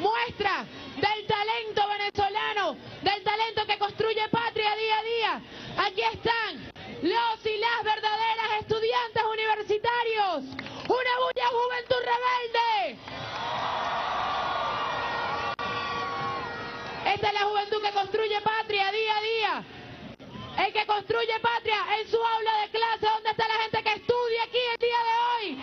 muestra del talento venezolano, del talento que construye patria día a día. Aquí están los y las verdaderas estudiantes universitarios. ¡Una bulla, Juventud Rebelde! Esta es la juventud que construye patria día a día. El que construye patria en su aula de clase, donde está la gente que estudia aquí el día de hoy.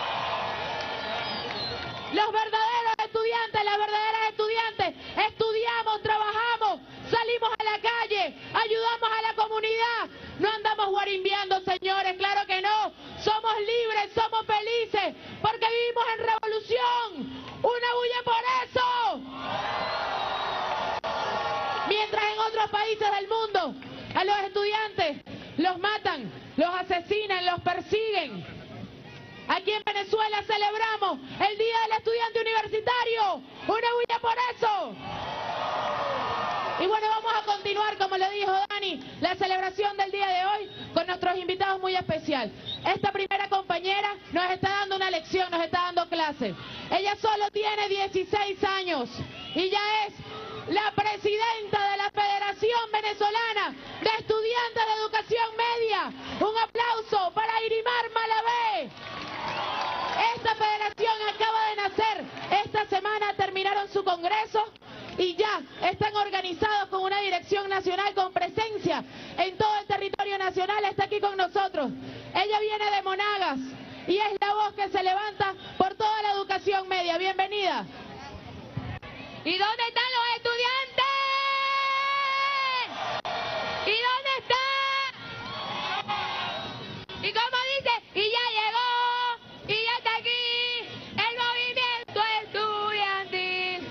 Los verdaderos estudiantes, las verdaderas estudiantes, estudiamos, trabajamos, salimos a la calle, ayudamos a la comunidad. No andamos guarimbeando, señores, claro que no. Somos libres, somos felices, porque vivimos en revolución. ¡Una bulla por eso! Mientras en otros países del mundo a los estudiantes los matan, los asesinan, los persiguen. Aquí en Venezuela celebramos el Día del Estudiante Universitario. ¡Una bulla por eso! Y bueno, vamos a continuar, como le dijo Dani, la celebración del día de hoy con nuestros invitados muy especial. Esta primera compañera nos está dando una lección, nos está dando clase. Ella solo tiene 16 años y ya es la presidenta de la Federación Venezolana de Estudiantes de Educación Media. Un aplauso para Irimar Malavé. Esta federación acaba de nacer. Esta semana terminaron su congreso y ya están organizados con una dirección nacional con presencia en todo el territorio nacional. Está aquí con nosotros. Ella viene de Monagas y es la voz que se levanta por toda la educación media. Bienvenida. ¿Y dónde están los estudiantes? ¿Y dónde están? ¿Y cómo dice? Y ya llegó, y ya está aquí, el movimiento estudiantil.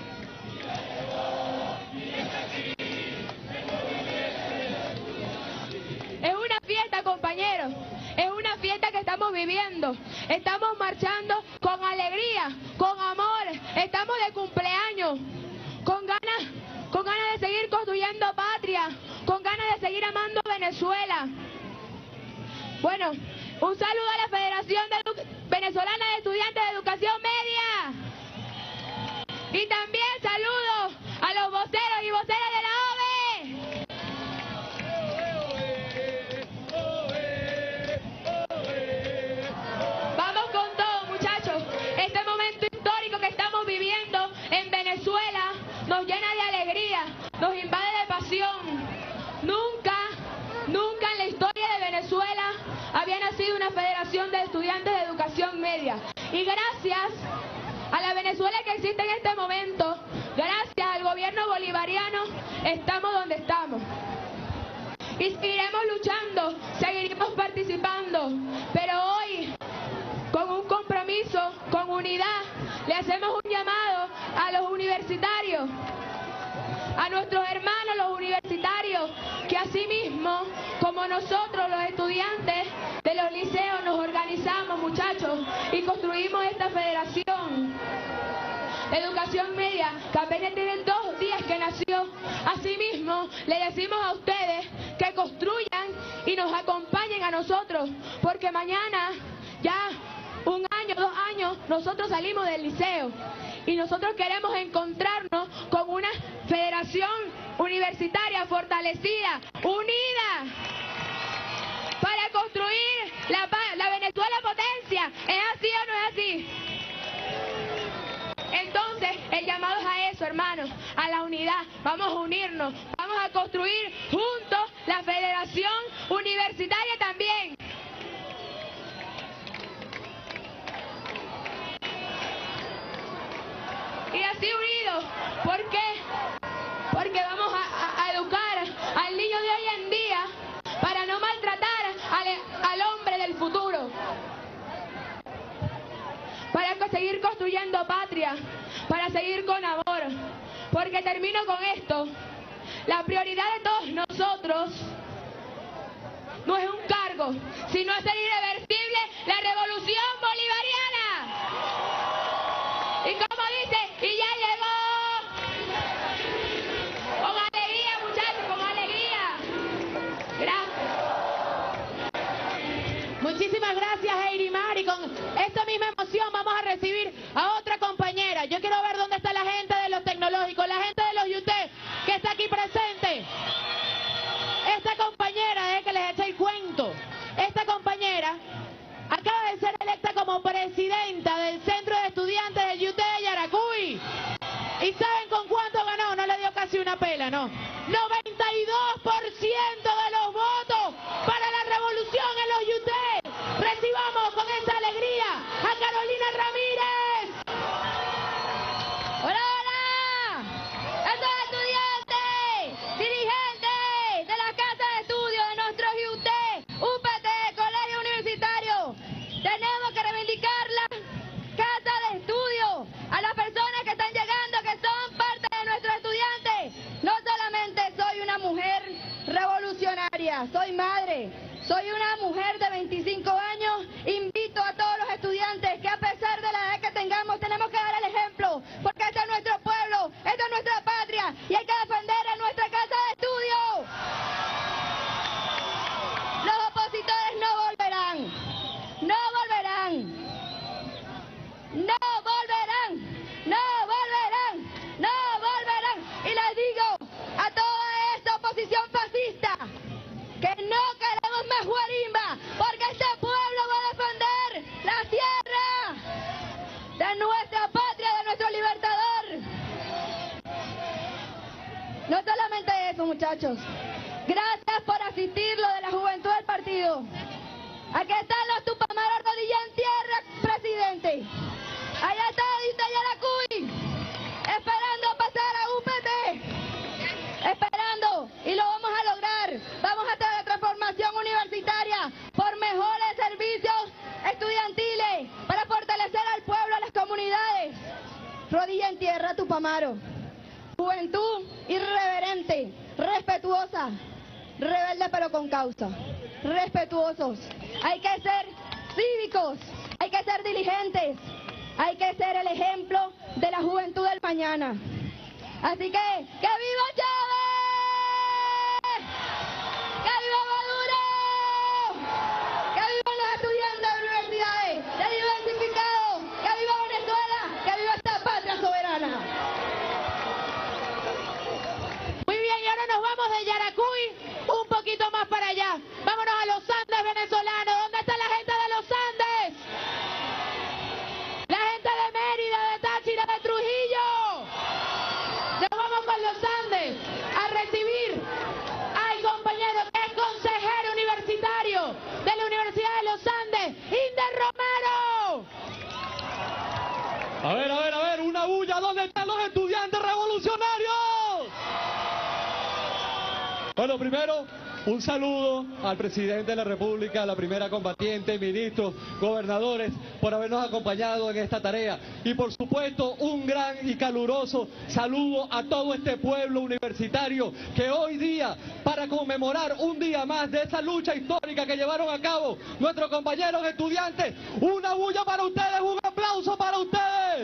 Es una fiesta, compañeros. Es una fiesta que estamos viviendo. Estamos marchando con alegría, con amor. Estamos de cumpleaños. Con ganas de seguir construyendo patria, con ganas de seguir amando Venezuela. Bueno, un saludo a la Federación Venezolana de Estudiantes de Educación Media. Y también saludos a los voceros y voceras de la OVE. Vamos con todo, muchachos. Este momento histórico que estamos viviendo en Venezuela nos llena de alegría, nos invade de pasión. Nunca en la historia de Venezuela había nacido una Federación de Estudiantes de Educación Media. Y gracias a la Venezuela que existe en este momento, gracias al gobierno bolivariano, estamos donde estamos. Y seguiremos luchando, seguiremos participando, pero hoy, con un compromiso, con unidad, le hacemos un llamado a los universitarios, a nuestros hermanos los universitarios, que asimismo, como nosotros los estudiantes de los liceos, nos organizamos, muchachos, y construimos esta federación de educación media, que apenas tiene 2 días que nació. Asimismo, le decimos a ustedes que construyan y nos acompañen a nosotros, porque mañana, ya 1 año, 2 años, nosotros salimos del liceo y nosotros queremos encontrarnos con una federación universitaria fortalecida, unida, para construir la Venezuela potencia. ¿Es así o no es así? Entonces, el llamado es a eso, hermanos, a la unidad. Vamos a unirnos, vamos a construir juntos la federación universitaria también. Y así unidos, ¿por qué? Porque vamos a educar al niño de hoy en día para no maltratar al hombre del futuro. Para seguir construyendo patria, para seguir con amor. Porque termino con esto, la prioridad de todos nosotros no es un cargo, sino hacer irreversible la revolución bolivariana. Y como dice, y ya llegó. Con alegría, muchachos, con alegría. Gracias. Muchísimas gracias, Eirimar. Y con esta misma emoción vamos a recibir a otra compañera. Yo quiero ver dónde está la gente de los como presidenta del Centro de Estudiantes del UTE de Yaracuy. ¿Y saben con cuánto ganó? No le dio casi una pela, ¿no? 92% de los votos para la revolución en los UTE. Recibamos con esa alegría a Carolina Ramírez. ¡Hola, hola! Estos estudiantes, dirigentes de la Casa de Estudios de nuestros UTE, UPT, Colegio Universitario, tenemos que reivindicar la Casa de Estudios a las personas que están llegando, que son parte de nuestros estudiantes. No solamente soy una mujer revolucionaria, soy madre, soy una mujer de 25 años. Invito a todos los estudiantes que a pesar de la edad que tengamos, tenemos que dar el ejemplo, porque este es nuestro pueblo, esta es nuestra patria y hay que defender a nuestra Casa de Estudios. Los opositores no volverán, no volverán, no volverán, no volverán, no volverán. Y les digo a toda esta oposición fascista que no queremos más guarimba, porque este pueblo va a defender la tierra de nuestra patria, de nuestro libertador. No solamente eso, muchachos. Gracias por asistir, lo de la juventud del partido. Aquí están los tupamaros rodilla en tierra, presidente. Allá está Edith Yaracuy, esperando pasar a UPT. Esperando, y lo vamos a lograr. Vamos a tener la transformación universitaria por mejores servicios estudiantiles para fortalecer al pueblo, a las comunidades. Rodilla en tierra, Tupamaro. Juventud irreverente, respetuosa, rebelde pero con causa. Respetuosos. Hay que ser cívicos, hay que ser diligentes, hay que ser el ejemplo de la juventud del mañana. Así que viva Chávez! ¡Que viva Maduro! ¡Que vivan los estudiantes de universidades, de diversificados! ¡Que viva Venezuela! ¡Que viva esta patria soberana! Muy bien, y ahora nos vamos de Yaracuy un poquito más para allá. Vámonos a los Andes venezolanos. ¿Dónde está la gente de los Andes? La gente de Mérida, de Táchira, de Trujillo. Nos vamos con los Andes a recibir al compañero que es consejero universitario de la Universidad de los Andes, Inder Romero. A ver, una bulla, ¿dónde están los estudiantes revolucionarios? Bueno, primero, un saludo al presidente de la República, a la primera combatiente, ministros, gobernadores, por habernos acompañado en esta tarea. Y por supuesto, un gran y caluroso saludo a todo este pueblo universitario que hoy día, para conmemorar un día más de esa lucha histórica que llevaron a cabo nuestros compañeros estudiantes, una bulla para ustedes, un aplauso para ustedes.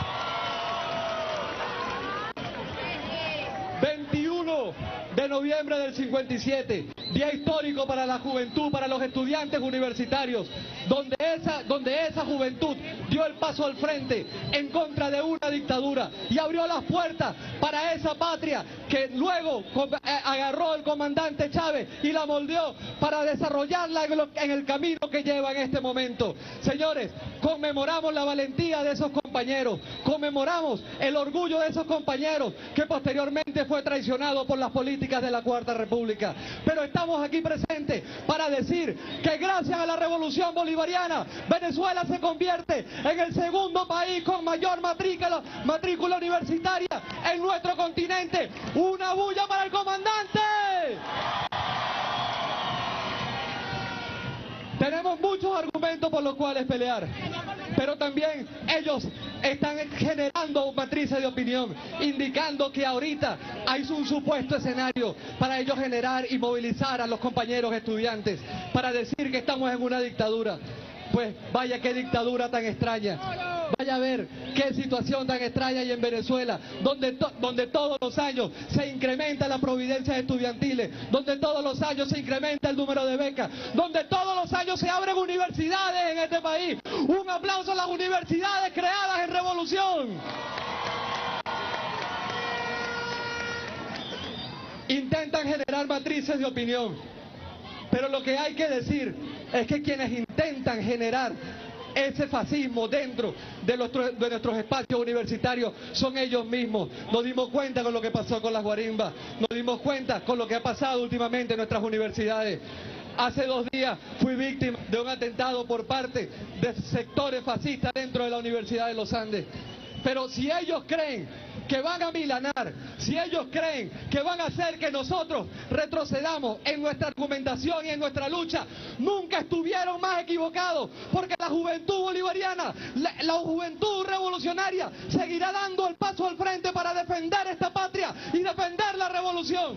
21 de noviembre del 57, día histórico para la juventud, para los estudiantes universitarios, donde esa juventud dio el paso al frente en contra de una dictadura y abrió las puertas para esa patria que luego agarró el comandante Chávez y la moldeó para desarrollarla en el camino que lleva en este momento. Señores, conmemoramos la valentía de esos compañeros, conmemoramos el orgullo de esos compañeros que posteriormente fue traicionado por las políticas de la Cuarta República. Pero estamos aquí presentes para decir que gracias a la revolución bolivariana, Venezuela se convierte en el segundo país con mayor matrícula universitaria en nuestro continente. ¡Una bulla para el comandante! Tenemos muchos argumentos por los cuales pelear, pero también ellos están generando matrices de opinión, indicando que ahorita hay un supuesto escenario para ellos generar y movilizar a los compañeros estudiantes para decir que estamos en una dictadura. Pues vaya qué dictadura tan extraña. Vaya a ver qué situación tan extraña hay en Venezuela, donde todos los años se incrementa la providencia estudiantiles, donde todos los años se incrementa el número de becas, donde todos los años se abren universidades en este país. Un aplauso a las universidades creadas en revolución. Intentan generar matrices de opinión, pero lo que hay que decir es que quienes intentan generar ese fascismo dentro de nuestros espacios universitarios son ellos mismos. Nos dimos cuenta con lo que pasó con las guarimbas, nos dimos cuenta con lo que ha pasado últimamente en nuestras universidades. Hace 2 días fui víctima de un atentado por parte de sectores fascistas dentro de la Universidad de los Andes. Pero si ellos creen que van a milanar, si ellos creen que van a hacer que nosotros retrocedamos en nuestra argumentación y en nuestra lucha, nunca estuvieron más equivocados, porque la juventud bolivariana, la juventud revolucionaria seguirá dando el paso al frente para defender esta patria y defender la revolución.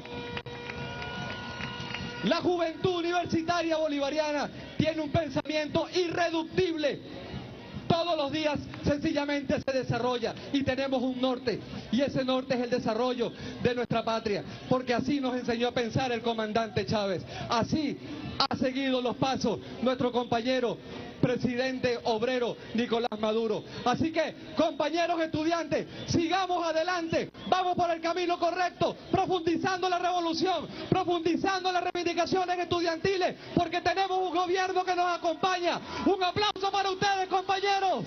La juventud universitaria bolivariana tiene un pensamiento irreductible. Todos los días sencillamente se desarrolla y tenemos un norte, y ese norte es el desarrollo de nuestra patria, porque así nos enseñó a pensar el comandante Chávez, así ha seguido los pasos nuestro compañero presidente obrero Nicolás Maduro. Así que, compañeros estudiantes, sigamos adelante, vamos por el camino correcto, profundizando la revolución, profundizando las reivindicaciones estudiantiles, porque tenemos un gobierno que nos acompaña. Un aplauso para ustedes, compañeros.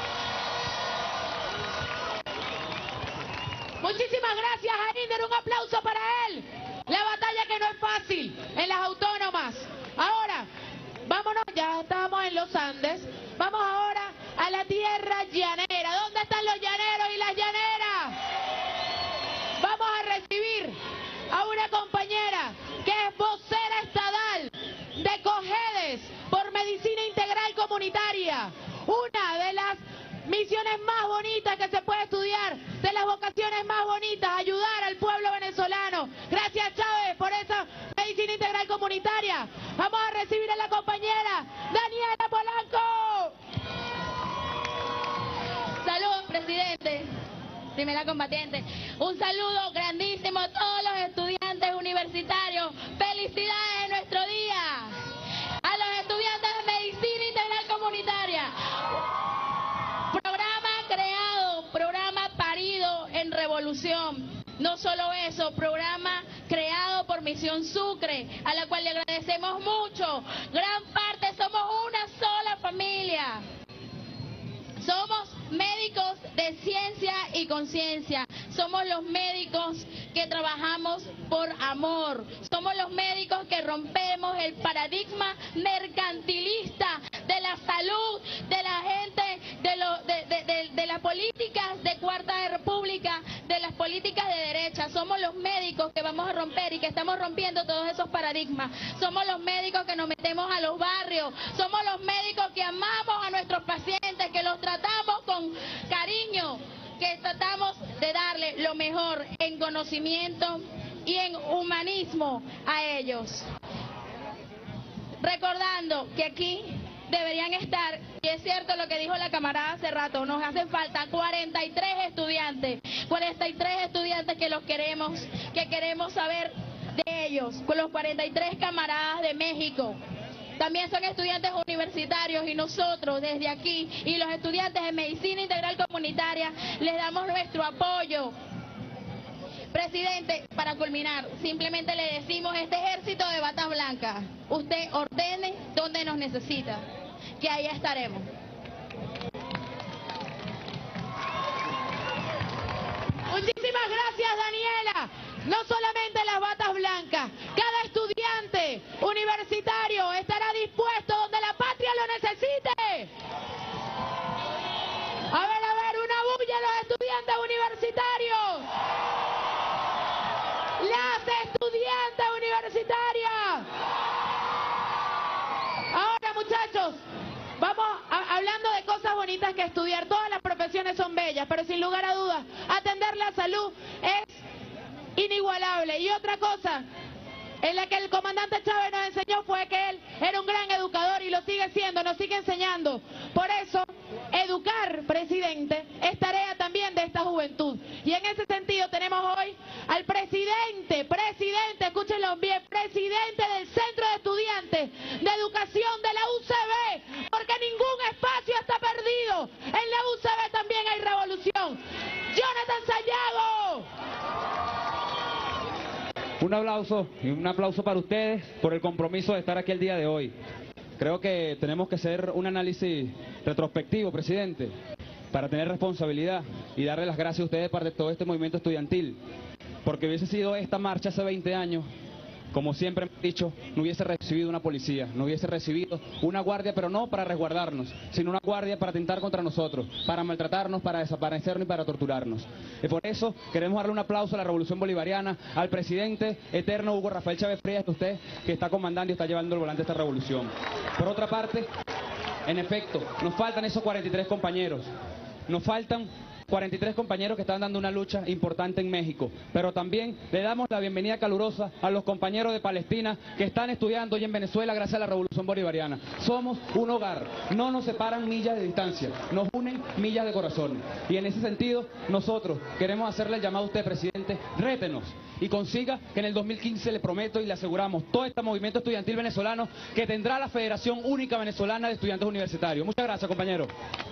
Muchísimas gracias, Arinder, un aplauso para él. La batalla que no es fácil en las autónomas. Ahora, vámonos, ya estamos en los Andes, vamos ahora a la tierra llanera. ¿Dónde están los llaneros y las llaneras? Vamos a recibir a una compañera que es vocera estadal de COGEDES por Medicina Integral Comunitaria, una de las misiones más bonitas que se puede estudiar, de las vocaciones más bonitas, ayudar al pueblo venezolano. Gracias, Chávez, por esa medicina integral comunitaria. Vamos a recibir a la compañera Daniela Polanco. Saludos, presidente, primera combatiente. Un saludo grandísimo a todos los estudiantes universitarios. Felicidades en nuestro día. A los estudiantes de Medicina Integral Comunitaria. Programa parido en revolución. No solo eso, programa creado por Misión Sucre, a la cual le agradecemos mucho. Gran parte somos una sola familia. Somos médicos de ciencia y conciencia. Somos los médicos que trabajamos por amor. Somos los médicos que rompemos el paradigma mercantilista de la salud, de la gente, de las políticas de Cuarta República, de las políticas de derecha. Somos los médicos que vamos a romper y que estamos rompiendo todos esos paradigmas. Somos los médicos que nos metemos a los barrios. Somos los médicos que amamos a nuestros pacientes, que los tratamos con cariño, que tratamos de darle lo mejor en conocimiento y en humanismo a ellos. Recordando que aquí deberían estar, y es cierto lo que dijo la camarada hace rato, nos hacen falta 43 estudiantes que los queremos, que queremos saber de ellos, con los 43 camaradas de México. También son estudiantes universitarios y nosotros desde aquí y los estudiantes de Medicina Integral Comunitaria les damos nuestro apoyo. Presidente, para culminar, simplemente le decimos este ejército de batas blancas, usted ordene donde nos necesita, que ahí estaremos. Muchísimas gracias, Daniela. No solamente las batas blancas, cada estudiante universitario estará dispuesto donde la patria lo necesite. A ver, una bulla a los estudiantes universitarios. Las estudiantes universitarias. Ahora, muchachos, vamos hablando de cosas bonitas que estudiar. Todas las profesiones son bellas, pero sin lugar a dudas, atender la salud es inigualable. Y otra cosa en la que el comandante Chávez nos enseñó fue que él era un gran educador y lo sigue siendo, nos sigue enseñando. Por eso, educar, presidente, es tarea también de esta juventud. Y en ese sentido tenemos hoy al presidente, escúchenlo bien, presidente del Centro de Estudiantes de Educación de la UCB, porque ningún espacio está perdido. En la UCB también hay revolución. Jonathan Sayago. Un aplauso para ustedes por el compromiso de estar aquí el día de hoy. Creo que tenemos que hacer un análisis retrospectivo, presidente, para tener responsabilidad y darle las gracias a ustedes por todo este movimiento estudiantil, porque hubiese sido esta marcha hace 20 años, como siempre me he dicho, no hubiese recibido una policía, no hubiese recibido una guardia, pero no para resguardarnos, sino una guardia para atentar contra nosotros, para maltratarnos, para desaparecernos y para torturarnos. Y por eso queremos darle un aplauso a la Revolución Bolivariana, al presidente eterno Hugo Rafael Chávez Frías, usted que está comandando y está llevando el volante de esta revolución. Por otra parte, en efecto, nos faltan esos 43 compañeros, nos faltan 43 compañeros que están dando una lucha importante en México, pero también le damos la bienvenida calurosa a los compañeros de Palestina que están estudiando hoy en Venezuela gracias a la Revolución Bolivariana. Somos un hogar, no nos separan millas de distancia, nos unen millas de corazón. Y en ese sentido, nosotros queremos hacerle el llamado a usted, presidente, rétenos y consiga que en el 2015 le prometo y le aseguramos todo este movimiento estudiantil venezolano que tendrá la Federación Única Venezolana de Estudiantes Universitarios. Muchas gracias, compañero.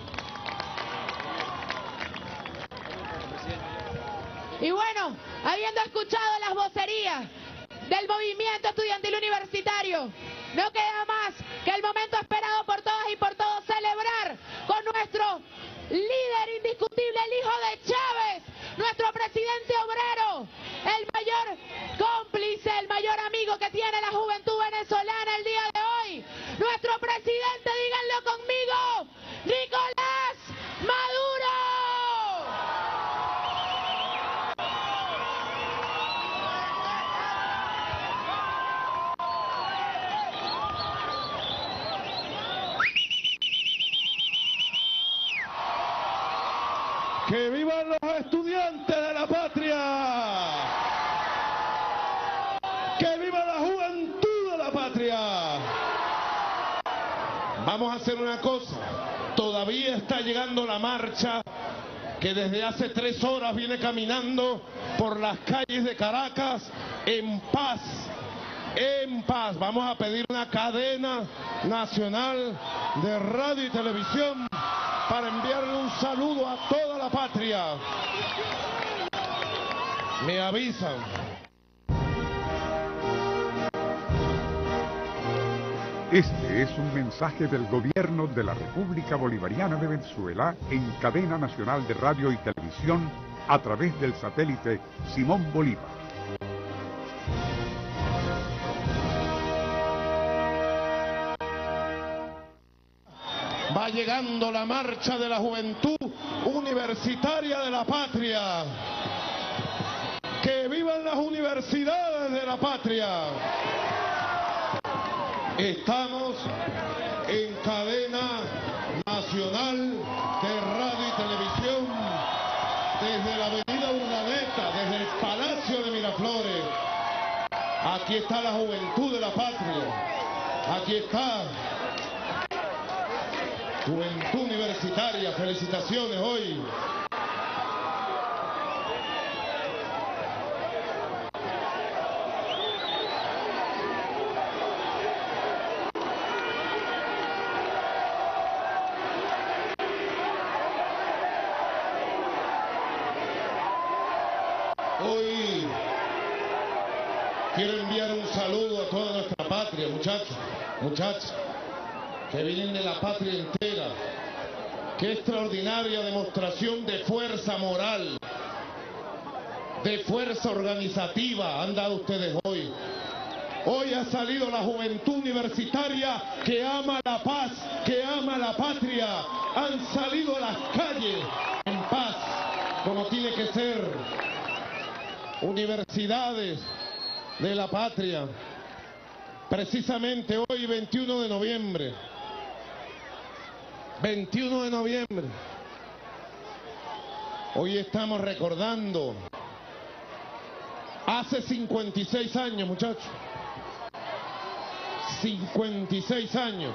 Y bueno, habiendo escuchado las vocerías del movimiento estudiantil universitario, no queda más que el momento esperado por todas y por todos celebrar con nuestro líder indiscutible, el hijo de Chávez, nuestro presidente obrero, el mayor cómplice, el mayor amigo que tiene la juventud venezolana el día de hoy, nuestro presidente, díganlo conmigo, Nicolás Maduro. ¡Que vivan los estudiantes de la patria! ¡Que viva la juventud de la patria! Vamos a hacer una cosa. Todavía está llegando la marcha que desde hace 3 horas viene caminando por las calles de Caracas en paz. En paz. Vamos a pedir una cadena nacional de radio y televisión para enviarle un saludo a toda la patria. Me avisan. Este es un mensaje del gobierno de la República Bolivariana de Venezuela en cadena nacional de radio y televisión a través del satélite Simón Bolívar. Va llegando la marcha de la juventud universitaria de la patria. ¡Que vivan las universidades de la patria! Estamos en cadena nacional de radio y televisión desde la avenida Urdaneta, desde el Palacio de Miraflores. Aquí está la juventud de la patria. Aquí está Juventud Universitaria. Felicitaciones hoy. Hoy quiero enviar un saludo a toda nuestra patria, muchachos, que vienen de la patria entera. Qué extraordinaria demostración de fuerza moral, de fuerza organizativa han dado ustedes hoy. Hoy ha salido la juventud universitaria que ama la paz, que ama la patria. Han salido a las calles en paz, como tiene que ser. Universidades de la patria. Precisamente hoy, 21 de noviembre. 21 de noviembre. Hoy estamos recordando hace 56 años, muchachos. 56 años.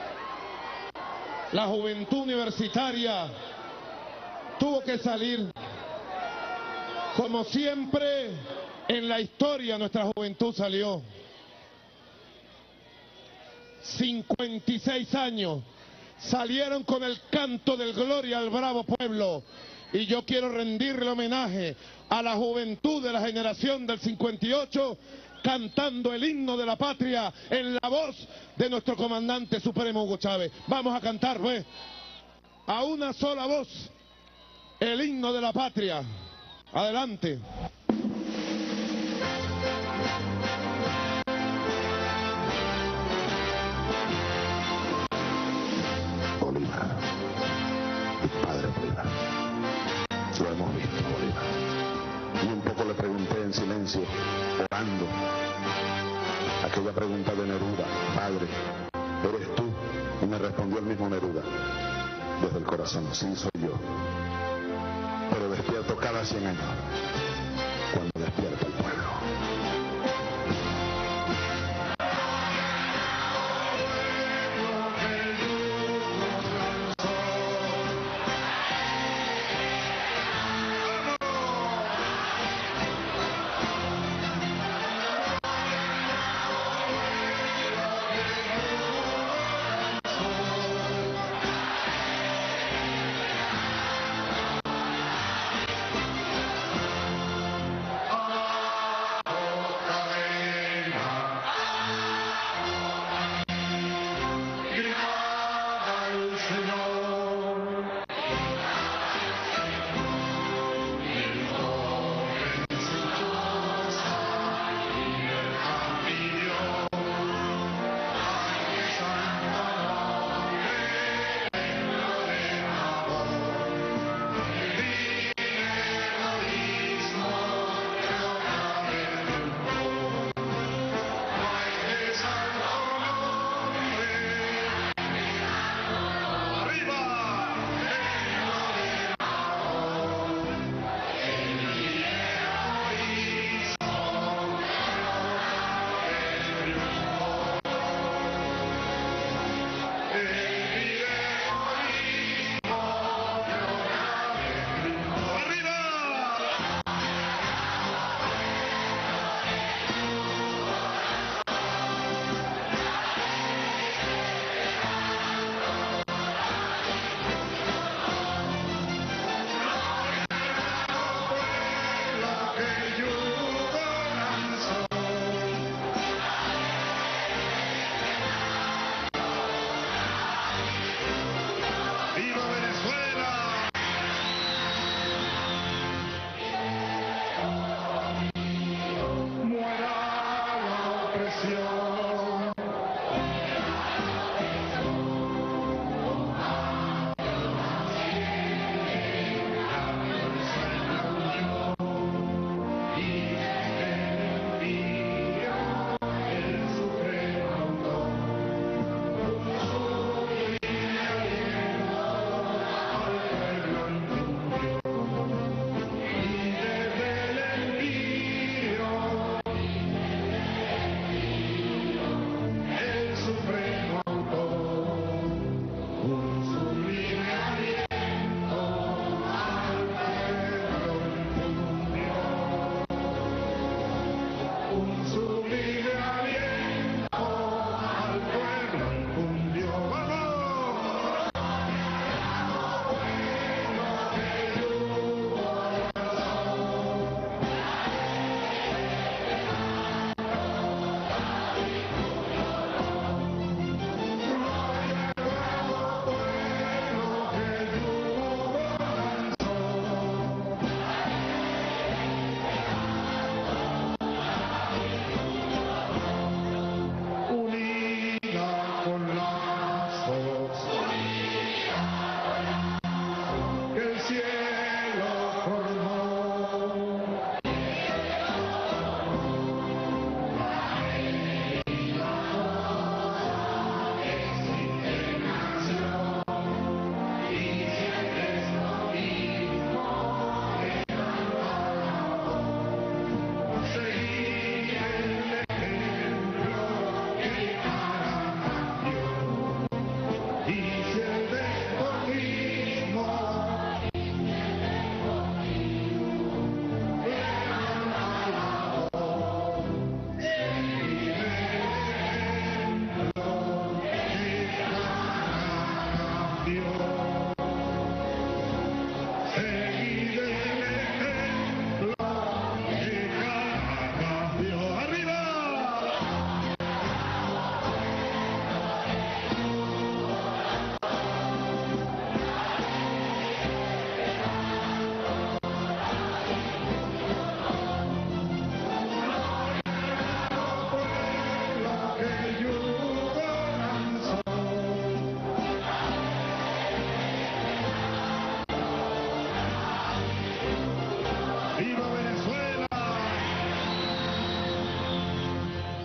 La juventud universitaria tuvo que salir. Como siempre en la historia nuestra juventud salió. 56 años. Salieron con el canto del Gloria al bravo pueblo. Y yo quiero rendirle homenaje a la juventud de la generación del 58, cantando el himno de la patria en la voz de nuestro comandante supremo Hugo Chávez. Vamos a cantar, pues. a una sola voz el himno de la patria. Adelante. Bolívar, mi padre Bolívar, lo hemos visto, Bolívar. Y un poco le pregunté en silencio, orando, aquella pregunta de Neruda: padre, ¿eres tú? Y me respondió el mismo Neruda, desde el corazón: sí, soy yo, pero despierto cada 100 años, cuando despierta el pueblo.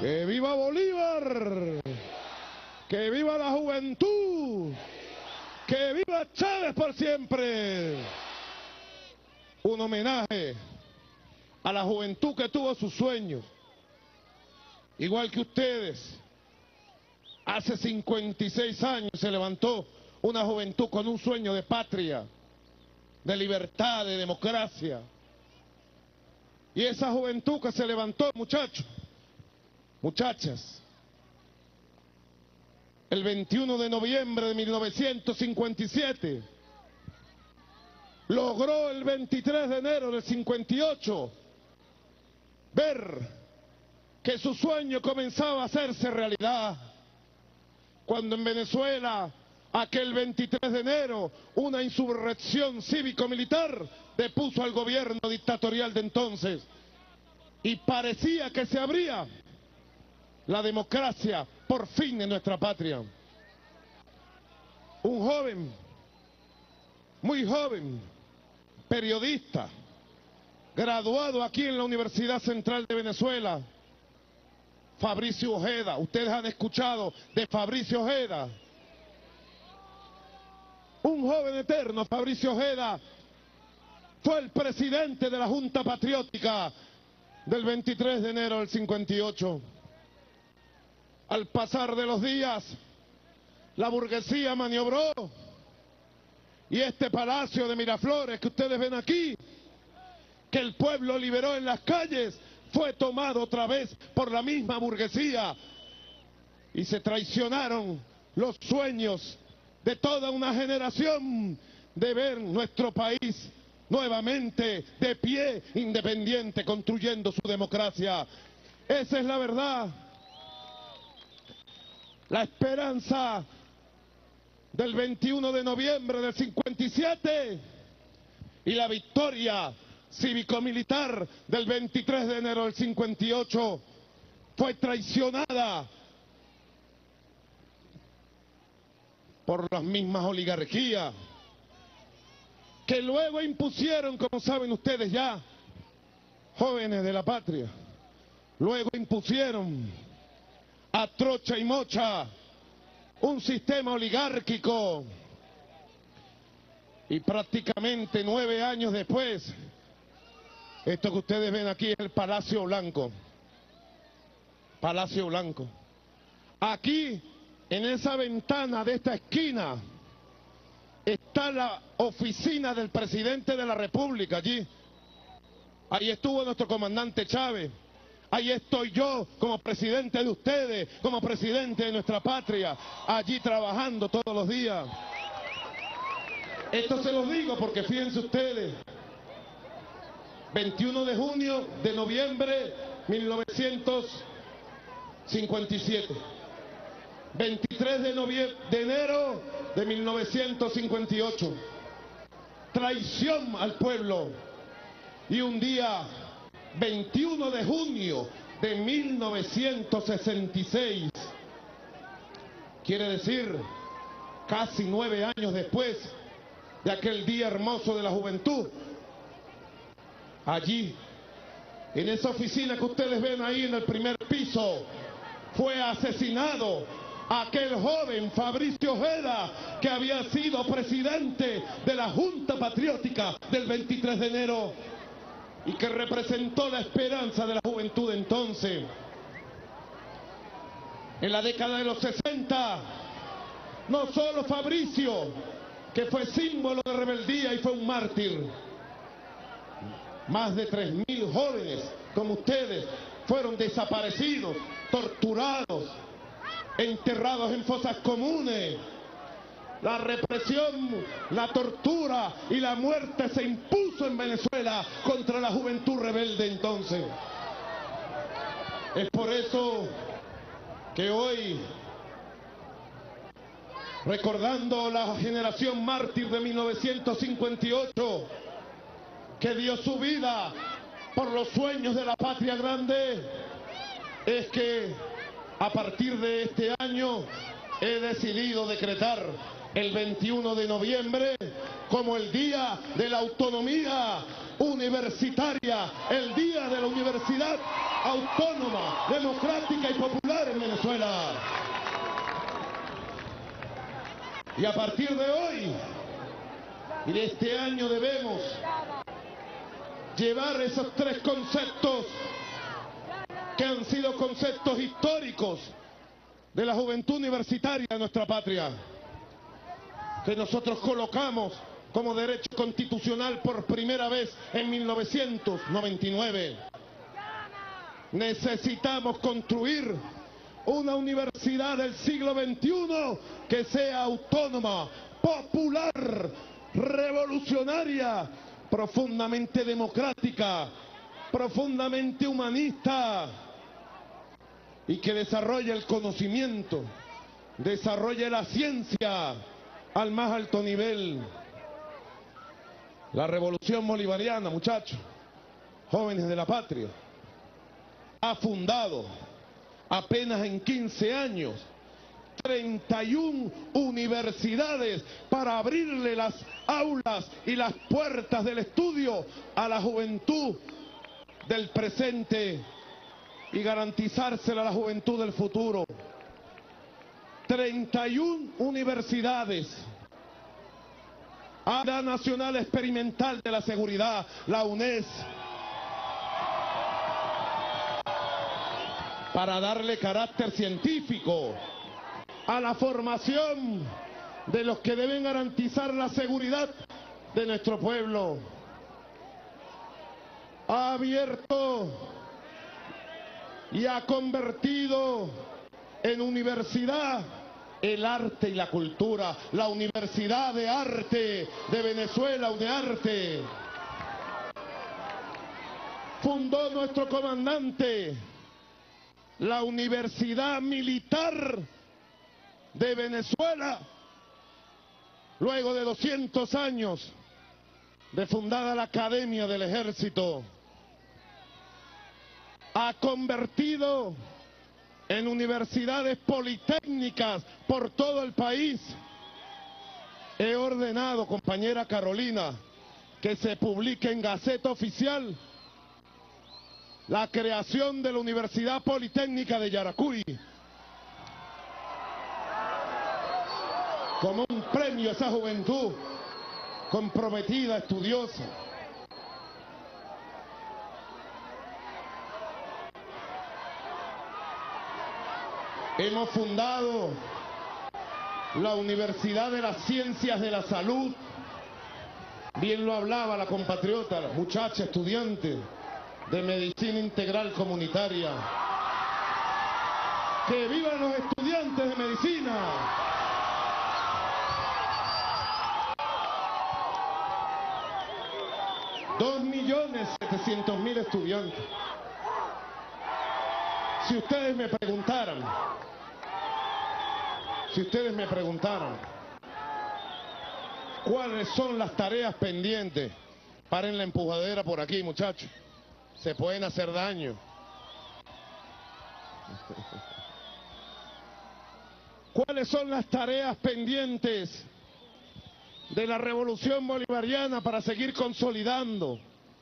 ¡Que viva Bolívar! ¡Que viva la juventud! ¡Que viva Chávez por siempre! Un homenaje a la juventud que tuvo sus sueños. Igual que ustedes, hace 56 años se levantó una juventud con un sueño de patria, de libertad, de democracia. Y esa juventud que se levantó, muchachos, muchachas, el 21 de noviembre de 1957, logró el 23 de enero del 58 ver que su sueño comenzaba a hacerse realidad. Cuando en Venezuela, aquel 23 de enero, una insurrección cívico-militar depuso al gobierno dictatorial de entonces y parecía que se abría la democracia por fin en nuestra patria. Un joven, muy joven, periodista, graduado aquí en la Universidad Central de Venezuela, Fabricio Ojeda. Ustedes han escuchado de Fabricio Ojeda. Un joven eterno, Fabricio Ojeda, fue el presidente de la Junta Patriótica del 23 de enero del 58. Al pasar de los días, la burguesía maniobró y este palacio de Miraflores que ustedes ven aquí, que el pueblo liberó en las calles, fue tomado otra vez por la misma burguesía y se traicionaron los sueños de toda una generación de ver nuestro país nuevamente de pie, independiente, construyendo su democracia. Esa es la verdad. La esperanza del 21 de noviembre del 57 y la victoria cívico-militar del 23 de enero del 58 fue traicionada por las mismas oligarquías que luego impusieron, como saben ustedes ya, jóvenes de la patria, luego impusieron a trocha y mocha un sistema oligárquico y prácticamente 9 años después, esto que ustedes ven aquí es el Palacio Blanco. Palacio Blanco. Aquí, en esa ventana de esta esquina, está la oficina del presidente de la República allí. Ahí estuvo nuestro comandante Chávez. Ahí estoy yo como presidente de ustedes, como presidente de nuestra patria, allí trabajando todos los días. Esto se los digo porque fíjense ustedes, 21 de junio de noviembre 1957, 23 de enero de 1958, traición al pueblo, y un día 21 de junio de 1966, quiere decir casi 9 años después de aquel día hermoso de la juventud, allí, en esa oficina que ustedes ven ahí en el primer piso, fue asesinado aquel joven Fabricio Ojeda, que había sido presidente de la Junta Patriótica del 23 de enero y que representó la esperanza de la juventud entonces. En la década de los 60, no solo Fabricio, que fue símbolo de rebeldía y fue un mártir, más de 3.000 jóvenes como ustedes fueron desaparecidos, torturados, enterrados en fosas comunes. La represión, la tortura y la muerte se impuso en Venezuela contra la juventud rebelde entonces. Es por eso que hoy, recordando la generación mártir de 1958, que dio su vida por los sueños de la patria grande, es que a partir de este año he decidido decretar el 21 de noviembre como el Día de la Autonomía Universitaria, el Día de la Universidad Autónoma, Democrática y Popular en Venezuela. Y a partir de hoy y de este año debemos llevar esos tres conceptos que han sido conceptos históricos de la juventud universitaria de nuestra patria, que nosotros colocamos como derecho constitucional por primera vez en 1999. Necesitamos construir una universidad del siglo XXI que sea autónoma, popular, revolucionaria, profundamente democrática, profundamente humanista, y que desarrolle el conocimiento, desarrolle la ciencia al más alto nivel. La revolución bolivariana, muchachos, jóvenes de la patria, ha fundado apenas en 15 años 31 universidades para abrirle las aulas y las puertas del estudio a la juventud del presente y garantizársela a la juventud del futuro. 31 universidades. Área Nacional Experimental de la Seguridad, la UNES, para darle carácter científico a la formación de los que deben garantizar la seguridad de nuestro pueblo. Ha abierto y ha convertido en universidad el arte y la cultura, la Universidad de Arte de Venezuela, UNEARTE. Fundó nuestro comandante la Universidad Militar de Venezuela, luego de 200 años de fundada la Academia del Ejército. Ha convertido en universidades politécnicas por todo el país. He ordenado, compañera Carolina, que se publique en Gaceta Oficial la creación de la Universidad Politécnica de Yaracuy, como un premio a esa juventud comprometida, estudiosa. Hemos fundado la Universidad de las Ciencias de la Salud. Bien lo hablaba la compatriota, la muchacha estudiante de Medicina Integral Comunitaria. ¡Que vivan los estudiantes de medicina! $2.700.000 estudiantes. Si ustedes me preguntaran cuáles son las tareas pendientes, paren la empujadera por aquí, muchachos, se pueden hacer daño. ¿Cuáles son las tareas pendientes de la revolución bolivariana para seguir consolidando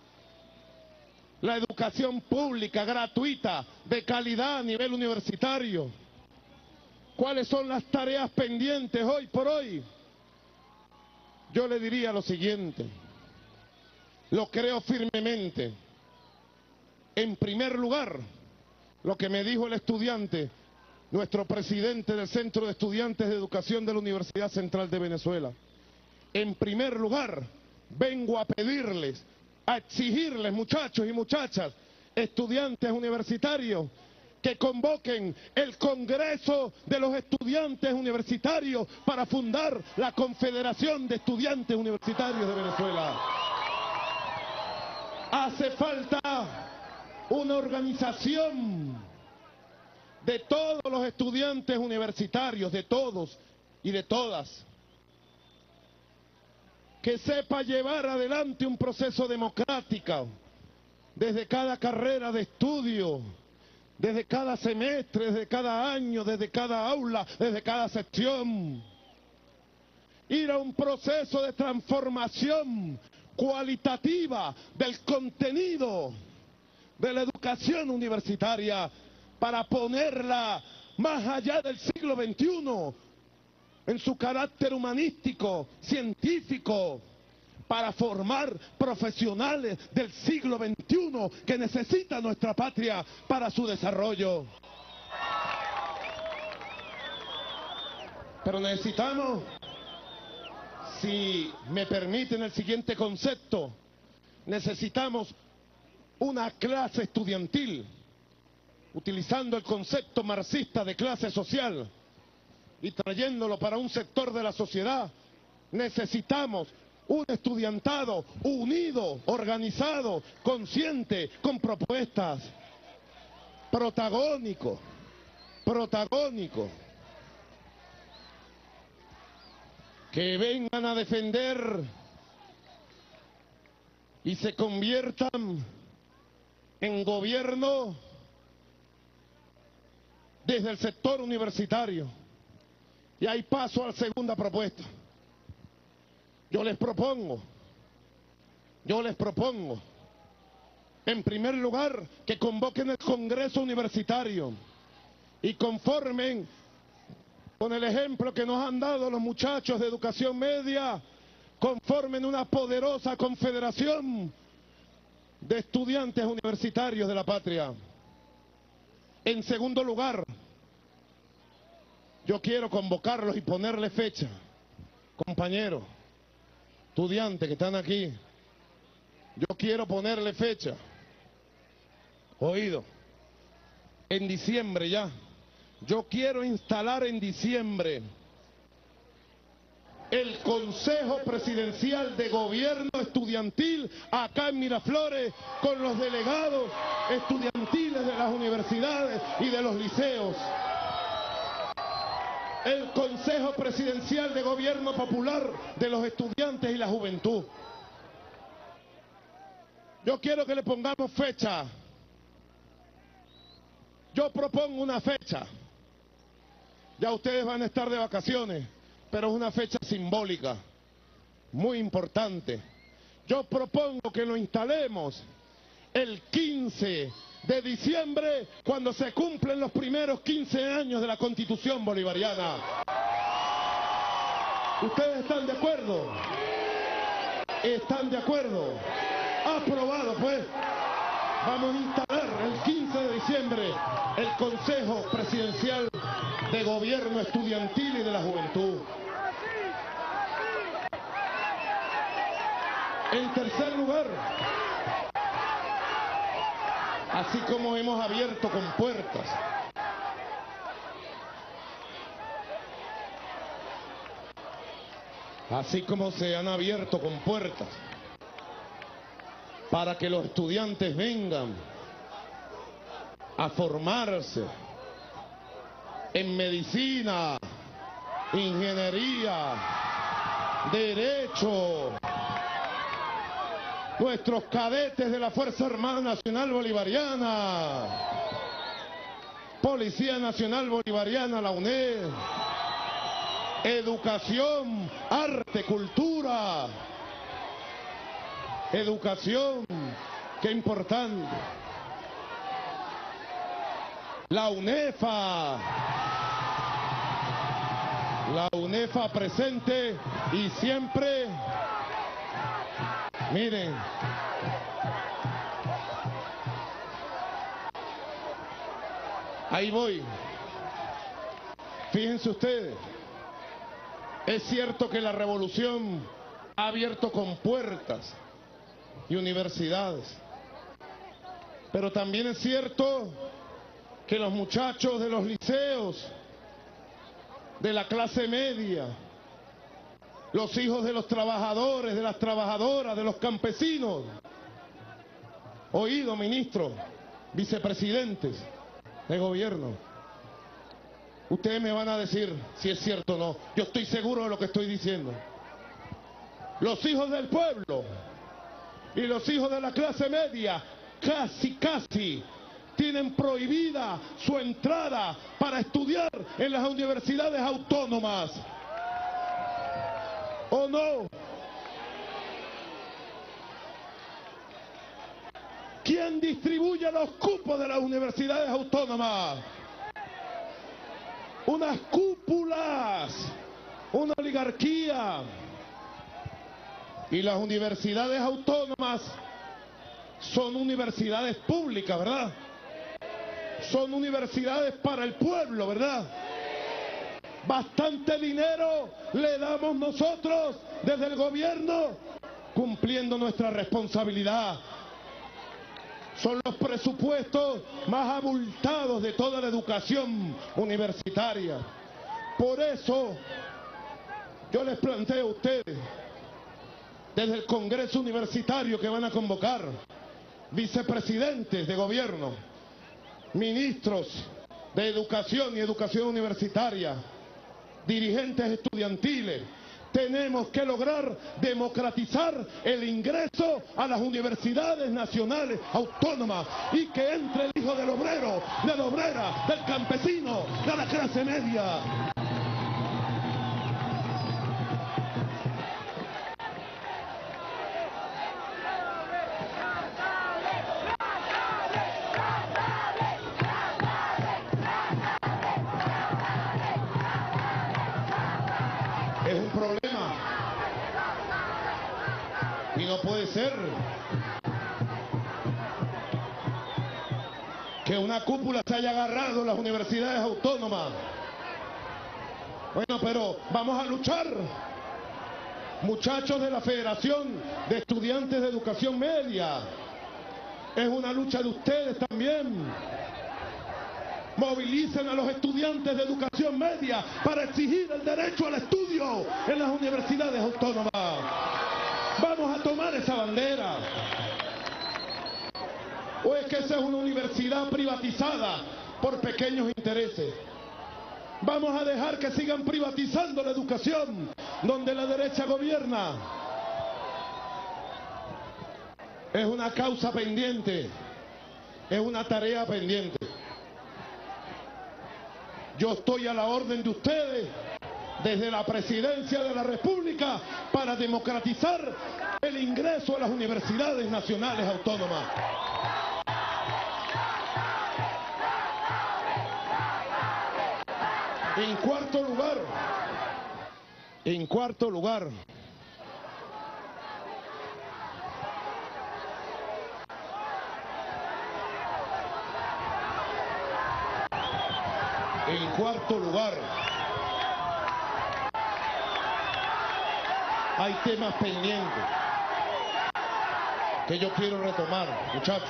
la educación pública, gratuita, de calidad a nivel universitario? ¿Cuáles son las tareas pendientes hoy por hoy? Yo le diría lo siguiente, lo creo firmemente. En primer lugar, lo que me dijo el estudiante, nuestro presidente del Centro de Estudiantes de Educación de la Universidad Central de Venezuela. En primer lugar, vengo a pedirles, a exigirles, muchachos y muchachas, estudiantes universitarios, que convoquen el Congreso de los Estudiantes Universitarios para fundar la Confederación de Estudiantes Universitarios de Venezuela. Hace falta una organización de todos los estudiantes universitarios, de todos y de todas, que sepa llevar adelante un proceso democrático desde cada carrera de estudio, desde cada semestre, desde cada año, desde cada aula, desde cada sección. ir a un proceso de transformación cualitativa del contenido de la educación universitaria para ponerla más allá del siglo XXI en su carácter humanístico, científico, para formar profesionales del siglo XXI que necesita nuestra patria para su desarrollo. Pero necesitamos, si me permiten el siguiente concepto, necesitamos una clase estudiantil, utilizando el concepto marxista de clase social y trayéndolo para un sector de la sociedad. Necesitamos un estudiantado unido, organizado, consciente, con propuestas, protagónico, que vengan a defender y se conviertan en gobierno desde el sector universitario. Y ahí paso a la segunda propuesta. Yo les propongo, en primer lugar, que convoquen el Congreso Universitario y conformen con el ejemplo que nos han dado los muchachos de educación media, conformen una poderosa confederación de estudiantes universitarios de la patria. En segundo lugar, yo quiero convocarlos y ponerle fecha. Compañeros, estudiantes que están aquí, yo quiero ponerle fecha. Oído, en diciembre ya. Yo quiero instalar en diciembre el Consejo Presidencial de Gobierno Estudiantil acá en Miraflores, con los delegados estudiantiles de las universidades y de los liceos. El Consejo Presidencial de Gobierno Popular de los estudiantes y la juventud. Yo quiero que le pongamos fecha. Yo propongo una fecha. Ya ustedes van a estar de vacaciones, pero es una fecha simbólica, muy importante. Yo propongo que lo instalemos el 15 de diciembre, cuando se cumplen los primeros 15 años de la Constitución bolivariana. ¿Ustedes están de acuerdo? ¿Están de acuerdo? Aprobado, pues. Vamos a instalar el 15 de diciembre el Consejo Presidencial de Gobierno Estudiantil y de la Juventud. En tercer lugar, así como hemos abierto con puertas, así como se han abierto con puertas para que los estudiantes vengan a formarse en medicina, ingeniería, derecho. Nuestros cadetes de la Fuerza Armada Nacional Bolivariana, Policía Nacional Bolivariana, la UNED, educación, arte, cultura, educación, qué importante. La UNEFA presente y siempre. Miren, ahí voy. Fíjense ustedes, es cierto que la revolución ha abierto con puertas y universidades, pero también es cierto que los muchachos de los liceos, de la clase media, los hijos de los trabajadores, de las trabajadoras, de los campesinos. Oído, ministro, vicepresidentes de gobierno. Ustedes me van a decir si es cierto o no. Yo estoy seguro de lo que estoy diciendo. Los hijos del pueblo y los hijos de la clase media casi tienen prohibida su entrada para estudiar en las universidades autónomas. ¿O no? ¿Quién distribuye los cupos de las universidades autónomas? Unas cúpulas, una oligarquía. Y las universidades autónomas son universidades públicas, ¿verdad? Son universidades para el pueblo, ¿verdad? Bastante dinero le damos nosotros desde el gobierno, cumpliendo nuestra responsabilidad. Son los presupuestos más abultados de toda la educación universitaria. Por eso, yo les planteo a ustedes, desde el Congreso Universitario que van a convocar, vicepresidentes de gobierno, ministros de educación y educación universitaria, dirigentes estudiantiles, tenemos que lograr democratizar el ingreso a las universidades nacionales autónomas y que entre el hijo del obrero, de la obrera, del campesino, de la clase media. Es un problema y no puede ser que una cúpula se haya agarrado a las universidades autónomas. Bueno, pero vamos a luchar, muchachos de la Federación de Estudiantes de Educación Media. Es una lucha de ustedes también. Movilicen a los estudiantes de educación media para exigir el derecho al estudio en las universidades autónomas. Vamos a tomar esa bandera. ¿O es que esa es una universidad privatizada por pequeños intereses? Vamos a dejar que sigan privatizando la educación donde la derecha gobierna. Es una causa pendiente, es una tarea pendiente. Yo estoy a la orden de ustedes desde la Presidencia de la República para democratizar el ingreso a las universidades nacionales autónomas. En cuarto lugar, hay temas pendientes que yo quiero retomar, muchachos.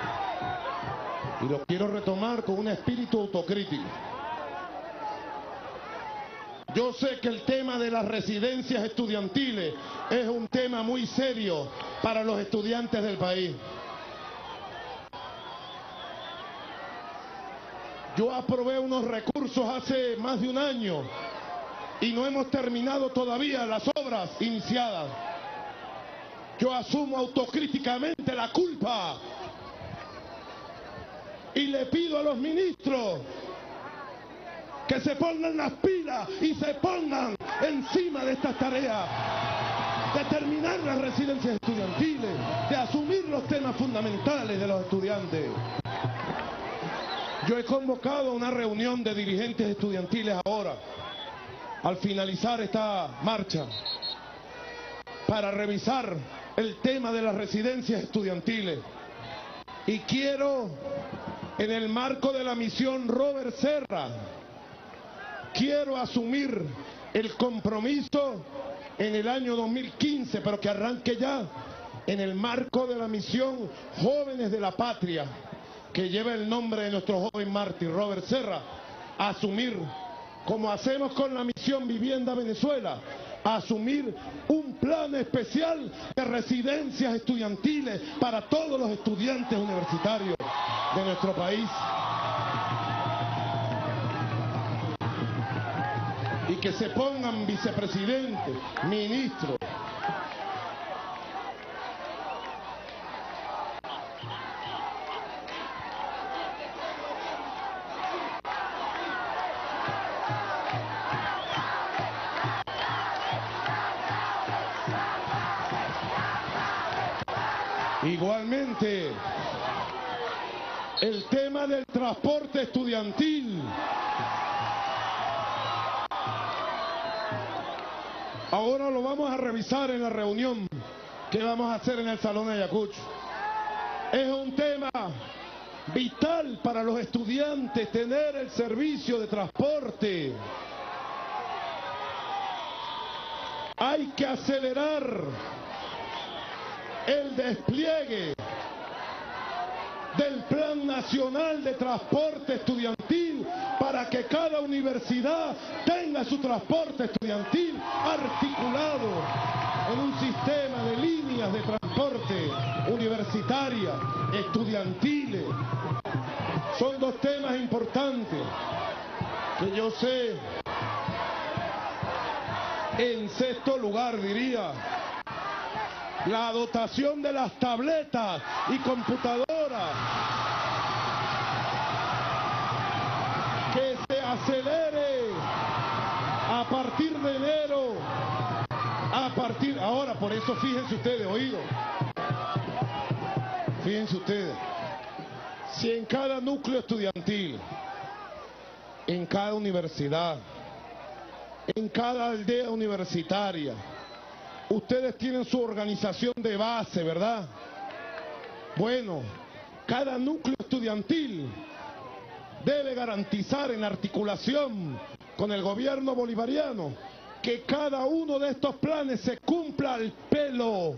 Y lo quiero retomar con un espíritu autocrítico. Yo sé que el tema de las residencias estudiantiles es un tema muy serio para los estudiantes del país. Yo aprobé unos recursos hace más de un año y no hemos terminado todavía las obras iniciadas. Yo asumo autocríticamente la culpa y le pido a los ministros que se pongan las pilas y se pongan encima de estas tareas, de terminar las residencias estudiantiles, de asumir los temas fundamentales de los estudiantes. Yo he convocado una reunión de dirigentes estudiantiles ahora, al finalizar esta marcha, para revisar el tema de las residencias estudiantiles. Y quiero, en el marco de la misión Robert Serra, quiero asumir el compromiso en el año 2015, pero que arranque ya, en el marco de la misión Jóvenes de la Patria, que lleva el nombre de nuestro joven mártir Robert Serra, a asumir, como hacemos con la misión Vivienda Venezuela, a asumir un plan especial de residencias estudiantiles para todos los estudiantes universitarios de nuestro país. Y que se pongan vicepresidentes, ministros. Igualmente, el tema del transporte estudiantil. Ahora lo vamos a revisar en la reunión que vamos a hacer en el Salón de Ayacucho. Es un tema vital para los estudiantes tener el servicio de transporte. Hay que acelerar el despliegue del Plan Nacional de Transporte Estudiantil para que cada universidad tenga su transporte estudiantil articulado en un sistema de líneas de transporte universitarias, estudiantiles. Son dos temas importantes que yo sé. En sexto lugar, diría, la dotación de las tabletas y computadoras. Que se acelere a partir de enero. Ahora, por eso fíjense ustedes, oído. Fíjense ustedes. Si en cada núcleo estudiantil, en cada universidad, en cada aldea universitaria, ustedes tienen su organización de base, ¿verdad? Bueno, cada núcleo estudiantil debe garantizar en articulación con el gobierno bolivariano que cada uno de estos planes se cumpla al pelo.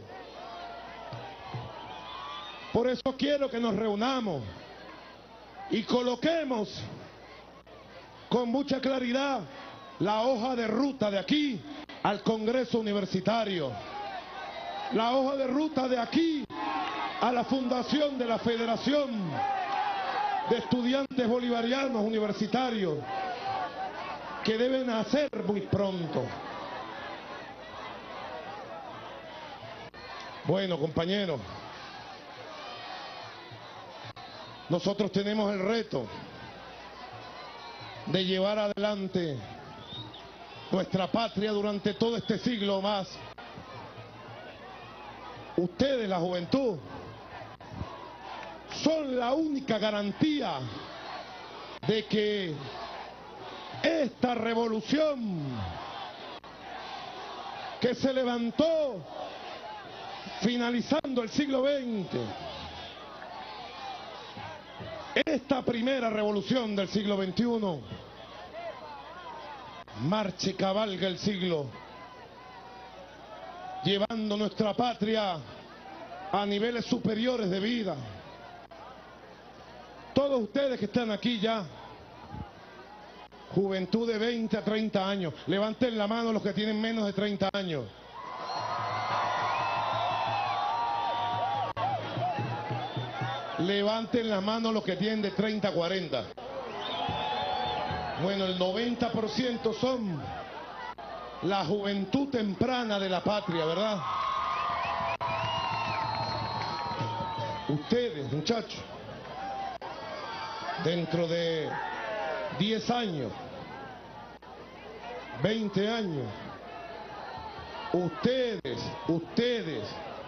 Por eso quiero que nos reunamos y coloquemos con mucha claridad la hoja de ruta de aquí al Congreso Universitario, la hoja de ruta de aquí a la fundación de la Federación de Estudiantes Bolivarianos Universitarios, que deben hacer muy pronto. Bueno, compañeros, nosotros tenemos el reto de llevar adelante nuestra patria durante todo este siglo más. Ustedes, la juventud, son la única garantía de que esta revolución que se levantó finalizando el siglo XX, esta primera revolución del siglo XXI, marche y cabalga el siglo, llevando nuestra patria a niveles superiores de vida. Todos ustedes que están aquí ya, juventud de 20 a 30 años, levanten la mano los que tienen menos de 30 años. Levanten las manos los que tienen de 30 a 40. Bueno, el 90% son la juventud temprana de la patria, ¿verdad? Ustedes, muchachos, dentro de 10 años, 20 años, ustedes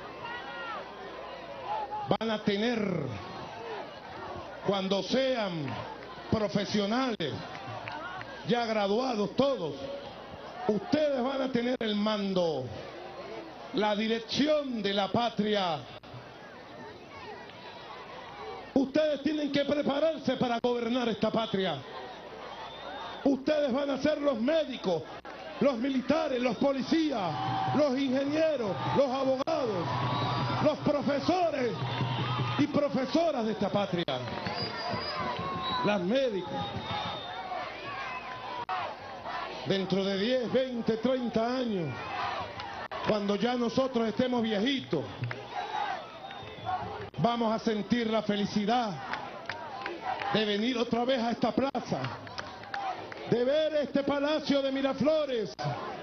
van a tener, cuando sean profesionales, ya graduados todos, ustedes van a tener el mando, la dirección de la patria. Ustedes tienen que prepararse para gobernar esta patria. Ustedes van a ser los médicos, los militares, los policías, los ingenieros, los abogados, los profesores y profesoras de esta patria. Las médicas. Dentro de 10, 20, 30 años, cuando ya nosotros estemos viejitos, vamos a sentir la felicidad de venir otra vez a esta plaza, de ver este Palacio de Miraflores,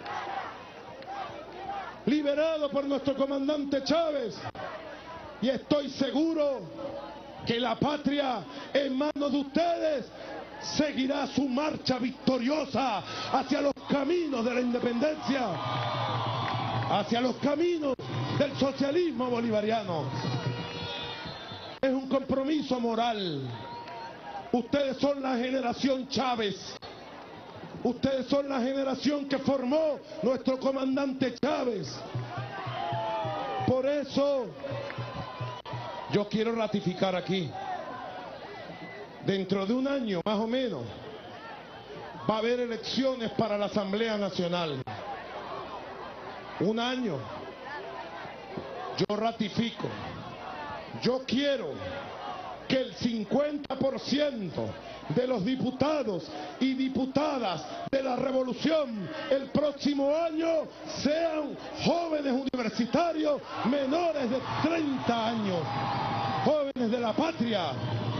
liberado por nuestro comandante Chávez, y estoy seguro que la patria en manos de ustedes seguirá su marcha victoriosa hacia los caminos de la independencia, hacia los caminos del socialismo bolivariano. es un compromiso moral. Ustedes son la generación Chávez. Ustedes son la generación que formó nuestro comandante Chávez. Por eso, yo quiero ratificar aquí, dentro de un año más o menos, va a haber elecciones para la Asamblea Nacional. Un año. Yo ratifico. Yo quiero que el 50% de los diputados y diputadas de la revolución el próximo año sean jóvenes universitarios menores de 30 años, jóvenes de la patria,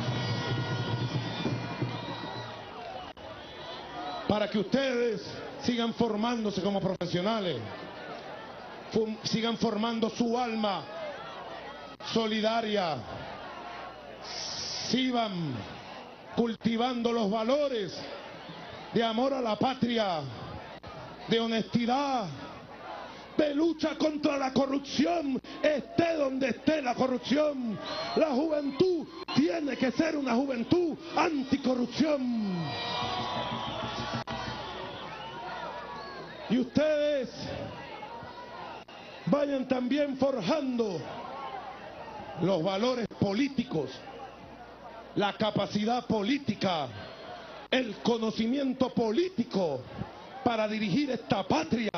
para que ustedes sigan formándose como profesionales, sigan formando su alma solidaria, sigan cultivando los valores de amor a la patria, de honestidad, de lucha contra la corrupción, esté donde esté la corrupción. La juventud tiene que ser una juventud anticorrupción. Y ustedes vayan también forjando los valores políticos, la capacidad política, el conocimiento político para dirigir esta patria.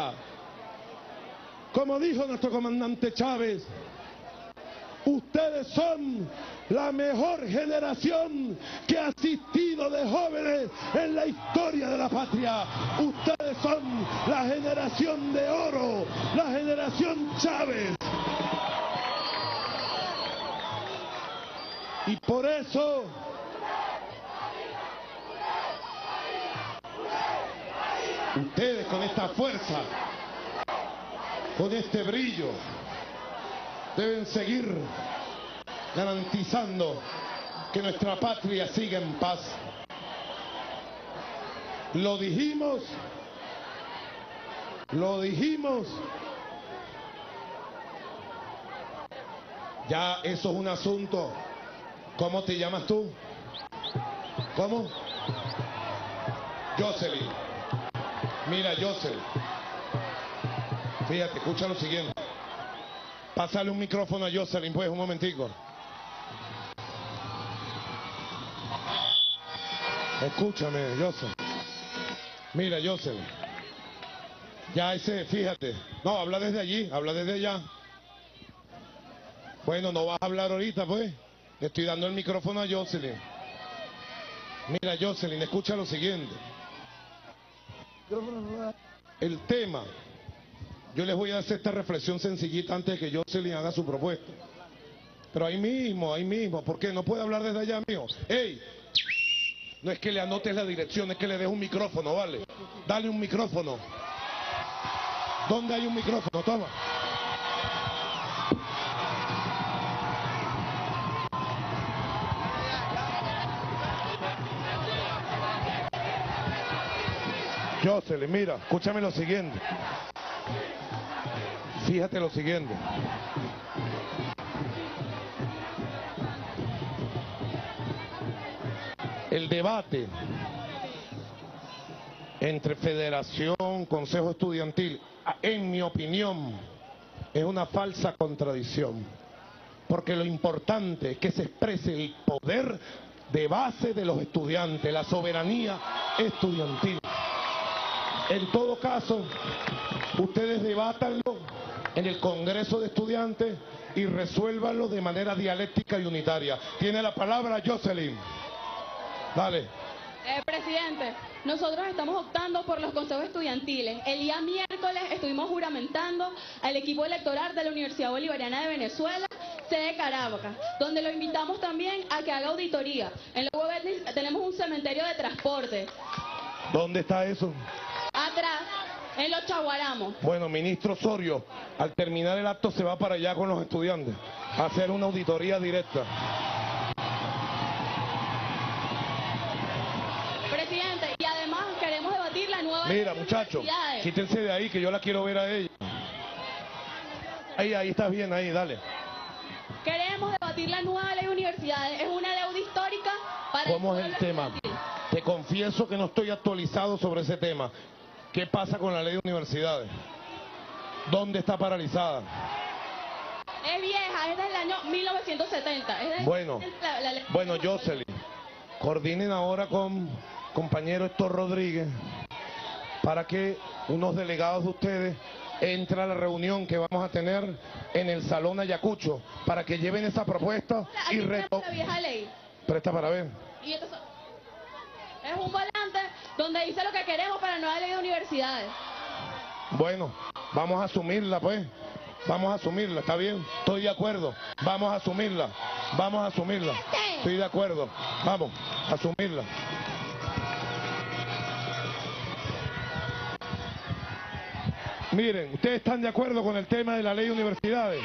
Como dijo nuestro comandante Chávez, ustedes son la mejor generación que ha asistido de jóvenes en la historia de la patria. Ustedes son la generación de oro, la generación Chávez. Y por eso ustedes con esta fuerza, con este brillo, deben seguir garantizando que nuestra patria siga en paz. Lo dijimos, ya eso es un asunto. ¿Cómo te llamas tú? ¿Cómo? Jocelyn. Mira, Jocelyn. Fíjate, escucha lo siguiente. Pásale un micrófono a Jocelyn, pues, un momentico. Escúchame, Jocelyn. Mira, Jocelyn. Ya ese, fíjate. No, habla desde allí, habla desde allá. Bueno, no vas a hablar ahorita, pues. Le estoy dando el micrófono a Jocelyn. Mira, Jocelyn, escucha lo siguiente. El tema, yo les voy a hacer esta reflexión sencillita antes de que Jocelyn haga su propuesta. Pero ahí mismo, ¿por qué? No puede hablar desde allá, mío. ¡Ey! No es que le anotes la dirección, es que le des un micrófono, ¿vale? Dale un micrófono. ¿Dónde hay un micrófono? Toma. Jocelyn, mira, escúchame lo siguiente. Fíjate lo siguiente. El debate entre federación, consejo estudiantil, en mi opinión, es una falsa contradicción. Porque lo importante es que se exprese el poder de base de los estudiantes, la soberanía estudiantil. En todo caso, ustedes debátanlo en el Congreso de Estudiantes y resuélvanlo de manera dialéctica y unitaria. Tiene la palabra Jocelyn. Dale. Presidente, nosotros estamos optando por los consejos estudiantiles. El día miércoles estuvimos juramentando al equipo electoral de la Universidad Bolivariana de Venezuela, sede Caracas, donde lo invitamos también a que haga auditoría. En la UAB tenemos un cementerio de transporte. ¿Dónde está eso? Atrás, en los Chaguaramos. Bueno, ministro Osorio, al terminar el acto se va para allá con los estudiantes a hacer una auditoría directa. Presidente, y además queremos debatir la nueva... Mira, muchachos, quítense de ahí que yo la quiero ver a ella. Ahí estás bien, ahí, dale. Queremos debatir debatir la nueva ley de universidades. Es una deuda histórica para ¿Cómo es el pueblo tema? estudiantil. Te confieso que no estoy actualizado sobre ese tema. ¿Qué pasa con la ley de universidades? ¿Dónde está paralizada? Es vieja, es del año 1970. Es de Bueno, la ley. bueno, Jocelyn, coordinen ahora con compañero Héctor Rodríguez para que unos delegados de ustedes entren a la reunión que vamos a tener en el Salón Ayacucho para que lleven esa propuesta Aquí y tenemos la vieja ley. Presta para ver. Y esto es un volante donde dice lo que queremos para la nueva ley de universidades. Bueno, vamos a asumirla pues. Vamos a asumirla, ¿está bien? Estoy de acuerdo. Vamos a asumirla. Vamos a asumirla. Estoy de acuerdo. Vamos a asumirla. Miren, ¿ustedes están de acuerdo con el tema de la ley de universidades?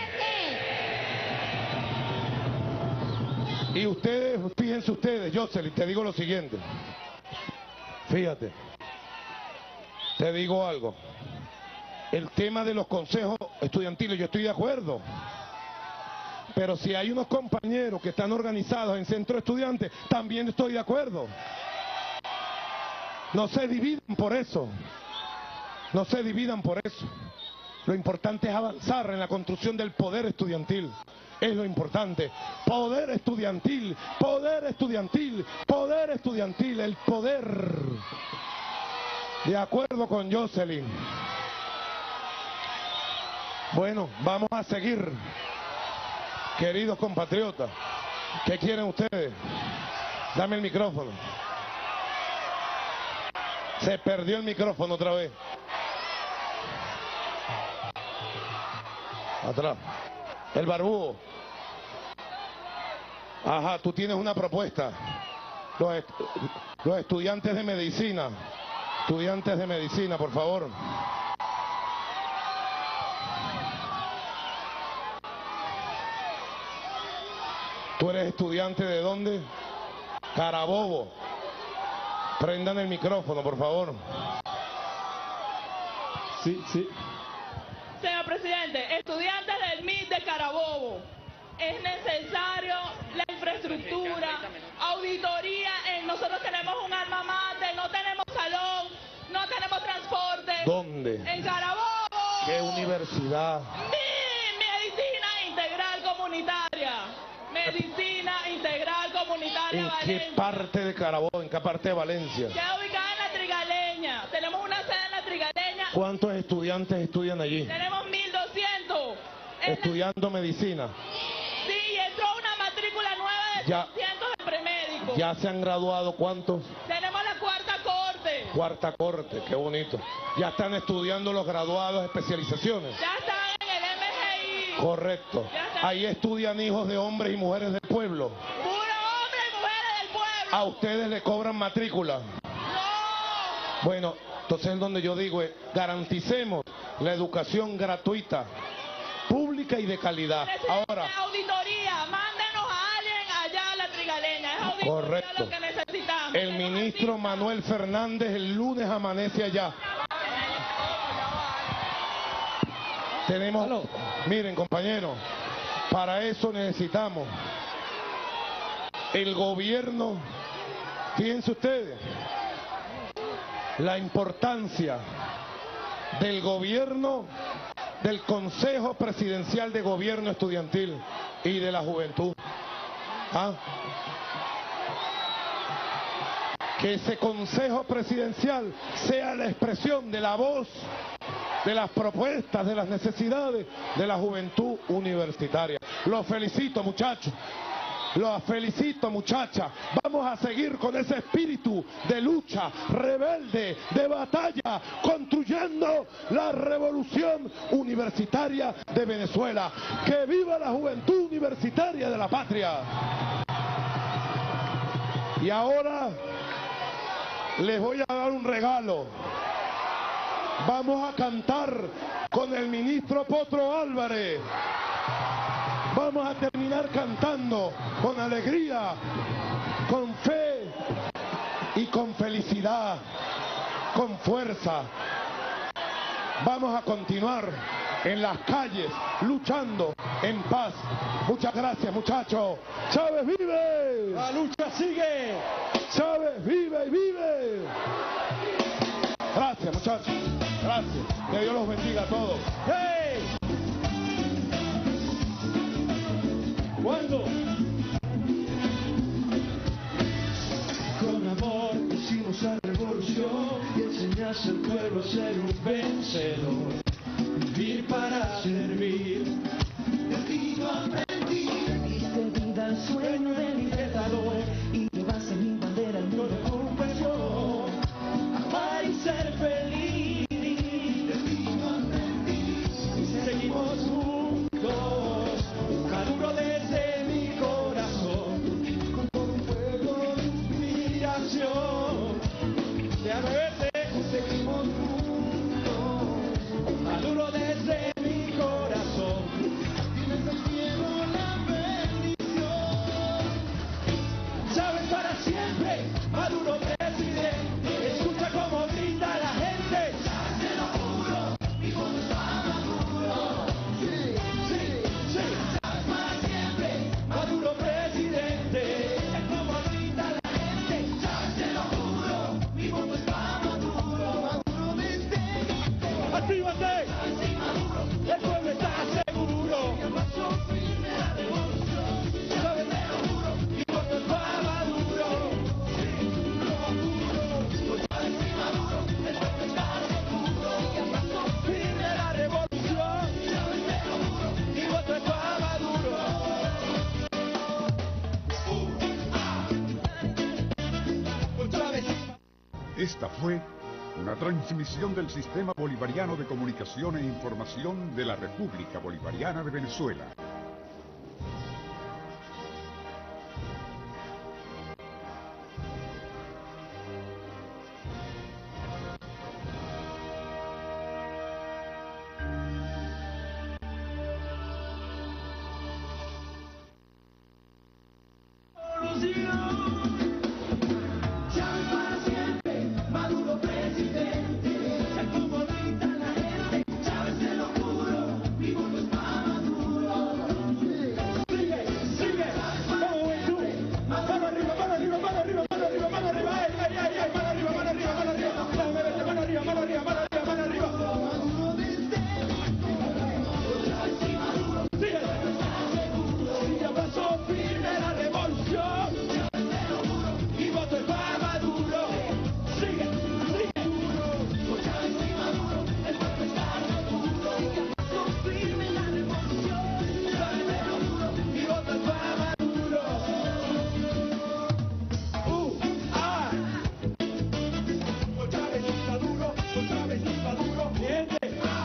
Y ustedes, fíjense ustedes, Jocelyn, te digo lo siguiente. Fíjate. Te digo algo. El tema de los consejos estudiantiles, yo estoy de acuerdo. Pero si hay unos compañeros que están organizados en centros de estudiantes, también estoy de acuerdo. No se dividan por eso. No se dividan por eso. Lo importante es avanzar en la construcción del poder estudiantil. Es lo importante. Poder estudiantil, poder estudiantil, poder estudiantil, el poder. De acuerdo con Jocelyn. Bueno, vamos a seguir. Queridos compatriotas, ¿qué quieren ustedes? Dame el micrófono. Se perdió el micrófono otra vez. Atrás. El barbudo. Ajá, tú tienes una propuesta. Los estudiantes de medicina. Estudiantes de medicina, por favor. ¿Tú eres estudiante de dónde? Carabobo. Prendan el micrófono, por favor. Sí, sí. Señor presidente, estudiantes del MIT de Carabobo, es necesario la infraestructura, auditoría. Nosotros tenemos un alma mater, no tenemos salón, no tenemos transporte. ¿Dónde? En Carabobo. ¿Qué universidad? Medicina integral comunitaria. Medicina integral comunitaria. ¿En Valencia. qué parte de Carabobo? ¿En qué parte de Valencia? Queda ubicada en la Trigaleña. Tenemos una sede en la Trigaleña. ¿Cuántos estudiantes estudian allí? Tenemos 1.200. Estudiando medicina. Sí, y entró una matrícula nueva de Ya. 300 de premédico. ¿Ya se han graduado cuántos? Tenemos la cuarta corte. Cuarta corte, qué bonito. Ya están estudiando los graduados de especializaciones. Ya están en el MGI. Correcto. Ya está. Ahí estudian hijos de hombres y mujeres del pueblo. Puro hombres y mujeres del pueblo. ¿A ustedes le cobran matrícula? No. Bueno, entonces es donde yo digo, garanticemos la educación gratuita, pública y de calidad. Ahora, Auditoría, mándenos a alguien allá a la Trigaleña. Es auditoría correcto. lo que necesitamos. El ministro Manuel Fernández el lunes amanece allá. Tenemos, miren compañeros, para eso necesitamos el gobierno, fíjense ustedes, la importancia del gobierno, del Consejo Presidencial de Gobierno Estudiantil y de la Juventud. ¿Ah? Que ese Consejo Presidencial sea la expresión de la voz, de las propuestas, de las necesidades de la juventud universitaria. Los felicito, muchachos. Los felicito, muchachas. Vamos a seguir con ese espíritu de lucha rebelde, de batalla, construyendo la revolución universitaria de Venezuela. ¡Que viva la juventud universitaria de la patria! Y ahora les voy a dar un regalo. Vamos a cantar con el ministro Potro Álvarez. Vamos a terminar cantando con alegría, con fe y con felicidad, con fuerza. Vamos a continuar en las calles, luchando en paz. Muchas gracias, muchachos. Chávez vive. La lucha sigue. Chávez vive y vive. Gracias, muchachos. Gracias. Que Dios los bendiga a todos. ¡Hey! ¿Cuándo? Con amor hicimos la revolución y enseñaste al pueblo a ser un vencedor. Vivir para servir. De ti yo aprendí. Diste vida al sueño del libertador y llevaste mi bandera al mundo con pasión. Amar y ser feliz. De ti yo aprendí. Seguimos juntos. Maduro desde mi corazón. Con todo un pueblo de inspiración. Déjame verte. Seguimos juntos. Maduro desde mi corazón. Y me sostiene la bendición. Chávez para siempre. Maduro presidente. Escucha cómo grita la gente. Chávez te lo juro. Mi voto está Maduro. Sí, sí, sí. Chávez para siempre. Maduro presidente. Escucha cómo grita la gente. Chávez te lo juro. Mi voto está Maduro. Maduro desde. ¡Actívate! El pueblo está seguro. El paso firme a la revolución. Chávez te lo juro. Mi voto es para Maduro. Con Chávez y Maduro. El pueblo está seguro. El paso firme a la revolución. Chávez te lo juro. Mi voto es para Maduro. Con Chávez y Maduro. Esta fue una transmisión del Sistema Bolivariano de Comunicación e Información de la República Bolivariana de Venezuela. Chávez para siempre, Maduro presidente. Tal como grita la gente, Chávez te lo juro, mi voto es para Maduro. Sigue, sigue, vamos tú, mano arriba, mano arriba, mano arriba, mano arriba, mano arriba, ay, ay, ay, ay, mano arriba, mano arriba, mano arriba, dame verte, mano arriba, mano arriba, mano arriba, mano arriba. Maduro desde, Chávez y Maduro, sigue, sigue, abrazo firme la revolución. Mi voto es para Maduro. Sigue, sigue. Con Chávez y Maduro, el pueblo está seguro. Paso firme en la revolución. Chávez te lo juro, mi voto es para Maduro. Con Chávez y Maduro, con Chávez y Maduro. Gente,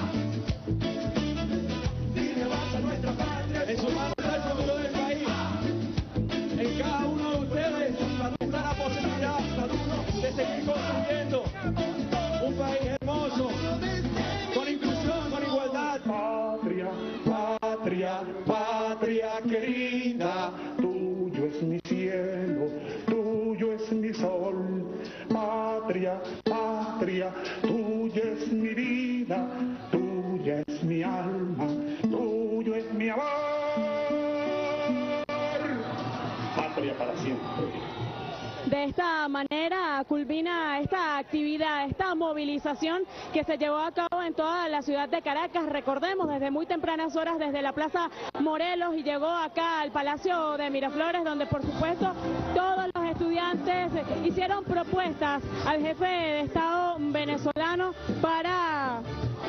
firme avanza nuestra patria. En su mano está el futuro del país. En cada uno de ustedes está la posibilidad de seguir construyendo un país hermoso, con inclusión, con igualdad. Patria, patria, patria querida, tuyo es mi cielo, tuyo es mi sol. Patria, patria, tuya es mi vida, tuya es mi alma, tuyo es mi amor. Patria para siempre. De esta manera culmina esta actividad, esta movilización que se llevó a cabo en toda la ciudad de Caracas. Recordemos, desde muy tempranas horas, desde la Plaza Morelos, y llegó acá al Palacio de Miraflores, donde por supuesto todos los estudiantes hicieron propuestas al jefe de Estado venezolano para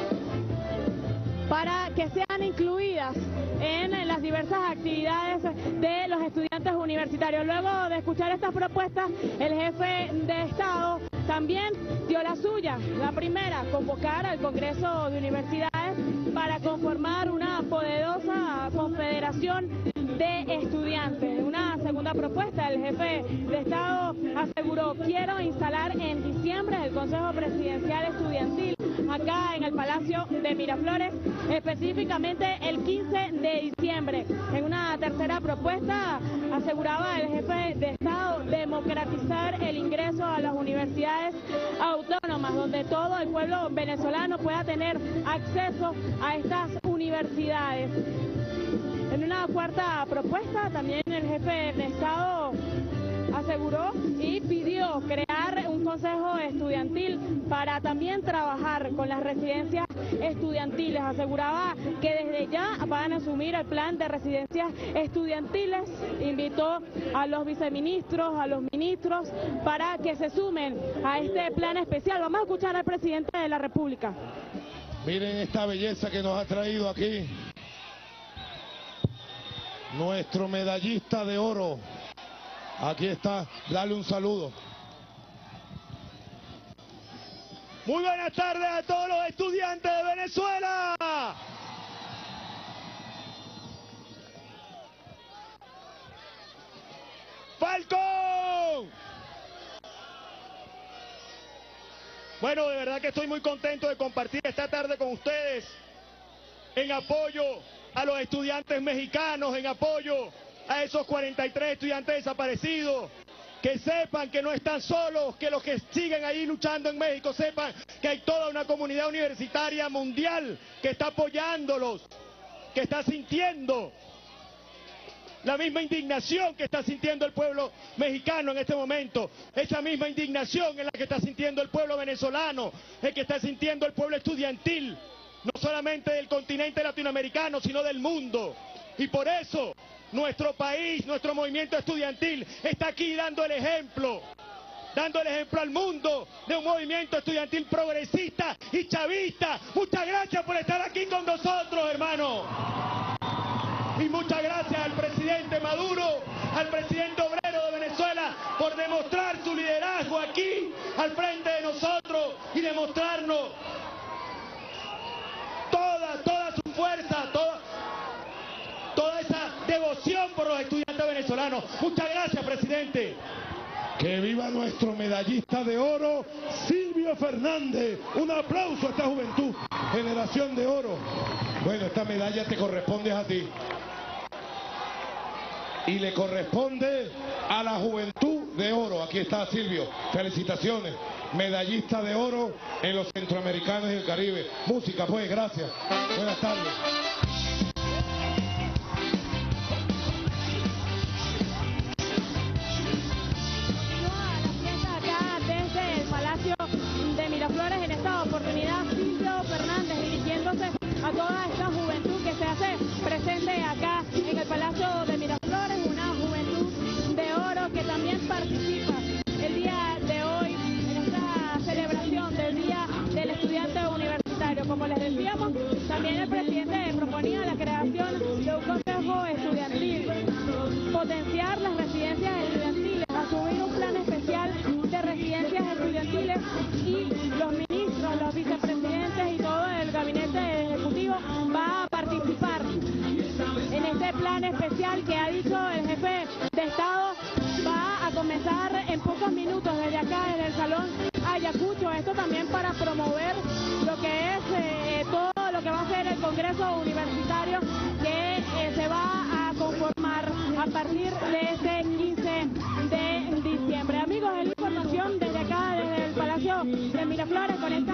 que sean incluidas en las diversas actividades de los estudiantes universitarios. Luego de escuchar estas propuestas, el jefe de Estado también dio la suya, la primera, convocar al Congreso de Universidades para conformar una poderosa confederación de estudiantes. Una segunda propuesta, el jefe de Estado aseguró: quiero instalar en diciembre el Consejo Presidencial Estudiantil acá en el Palacio de Miraflores, específicamente el 15 de diciembre. En una tercera propuesta aseguraba el jefe de Estado democratizar el ingreso a las universidades autónomas, donde todo el pueblo venezolano pueda tener acceso a estas universidades. En una cuarta propuesta, también el jefe de Estado aseguró y pidió crear un consejo estudiantil para también trabajar con las residencias estudiantiles. Aseguraba que desde ya van a asumir el plan de residencias estudiantiles. Invitó a los viceministros, a los ministros para que se sumen a este plan especial. Vamos a escuchar al presidente de la República. Miren esta belleza que nos ha traído aquí nuestro medallista de oro. Aquí está, dale un saludo. Muy buenas tardes a todos los estudiantes de Venezuela. ¡Falcón! Bueno, de verdad que estoy muy contento de compartir esta tarde con ustedes en apoyo a los estudiantes mexicanos, en apoyo a esos 43 estudiantes desaparecidos, que sepan que no están solos, que los que siguen ahí luchando en México sepan que hay toda una comunidad universitaria mundial que está apoyándolos, que está sintiendo la misma indignación que está sintiendo el pueblo mexicano en este momento, esa misma indignación en la que está sintiendo el pueblo venezolano, el que está sintiendo el pueblo estudiantil, no solamente del continente latinoamericano, sino del mundo. Y por eso nuestro país, nuestro movimiento estudiantil está aquí dando el ejemplo al mundo de un movimiento estudiantil progresista y chavista. Muchas gracias por estar aquí con nosotros, hermano. Y muchas gracias al presidente Maduro, al presidente obrero de Venezuela, por demostrar su liderazgo aquí, al frente de nosotros, y demostrarnos toda su fuerza, toda esa devoción por los estudiantes venezolanos. Muchas gracias, presidente. Que viva nuestro medallista de oro, Silvio Fernández. Un aplauso a esta juventud, generación de oro. Bueno, esta medalla te corresponde a ti. Y le corresponde a la juventud de oro. Aquí está Silvio. Felicitaciones. Medallista de oro en los centroamericanos y el Caribe. Música, pues, gracias. Buenas tardes. De Miraflores, en esta oportunidad Silvio Fernández dirigiéndose a toda esta juventud que se hace presente acá en el Palacio de Miraflores, una juventud de oro que también participa el día de hoy en esta celebración del Día del Estudiante Universitario. Como les decíamos, también el presidente proponía la creación de un consejo estudiantil, potenciar las residencias estudiantiles, asumir un plan especial de residencias estudiantiles, y los ministros, los vicepresidentes y todo el gabinete ejecutivo va a participar en este plan especial que ha dicho el jefe de Estado. Va a comenzar en pocos minutos desde acá, desde el Salón Ayacucho. Esto también para promover lo que es todo lo que va a ser el Congreso Universitario que se va a conformar a partir de este 15 de diciembre. Amigos, es la información desde acá, desde el Palacio de Miraflores, con este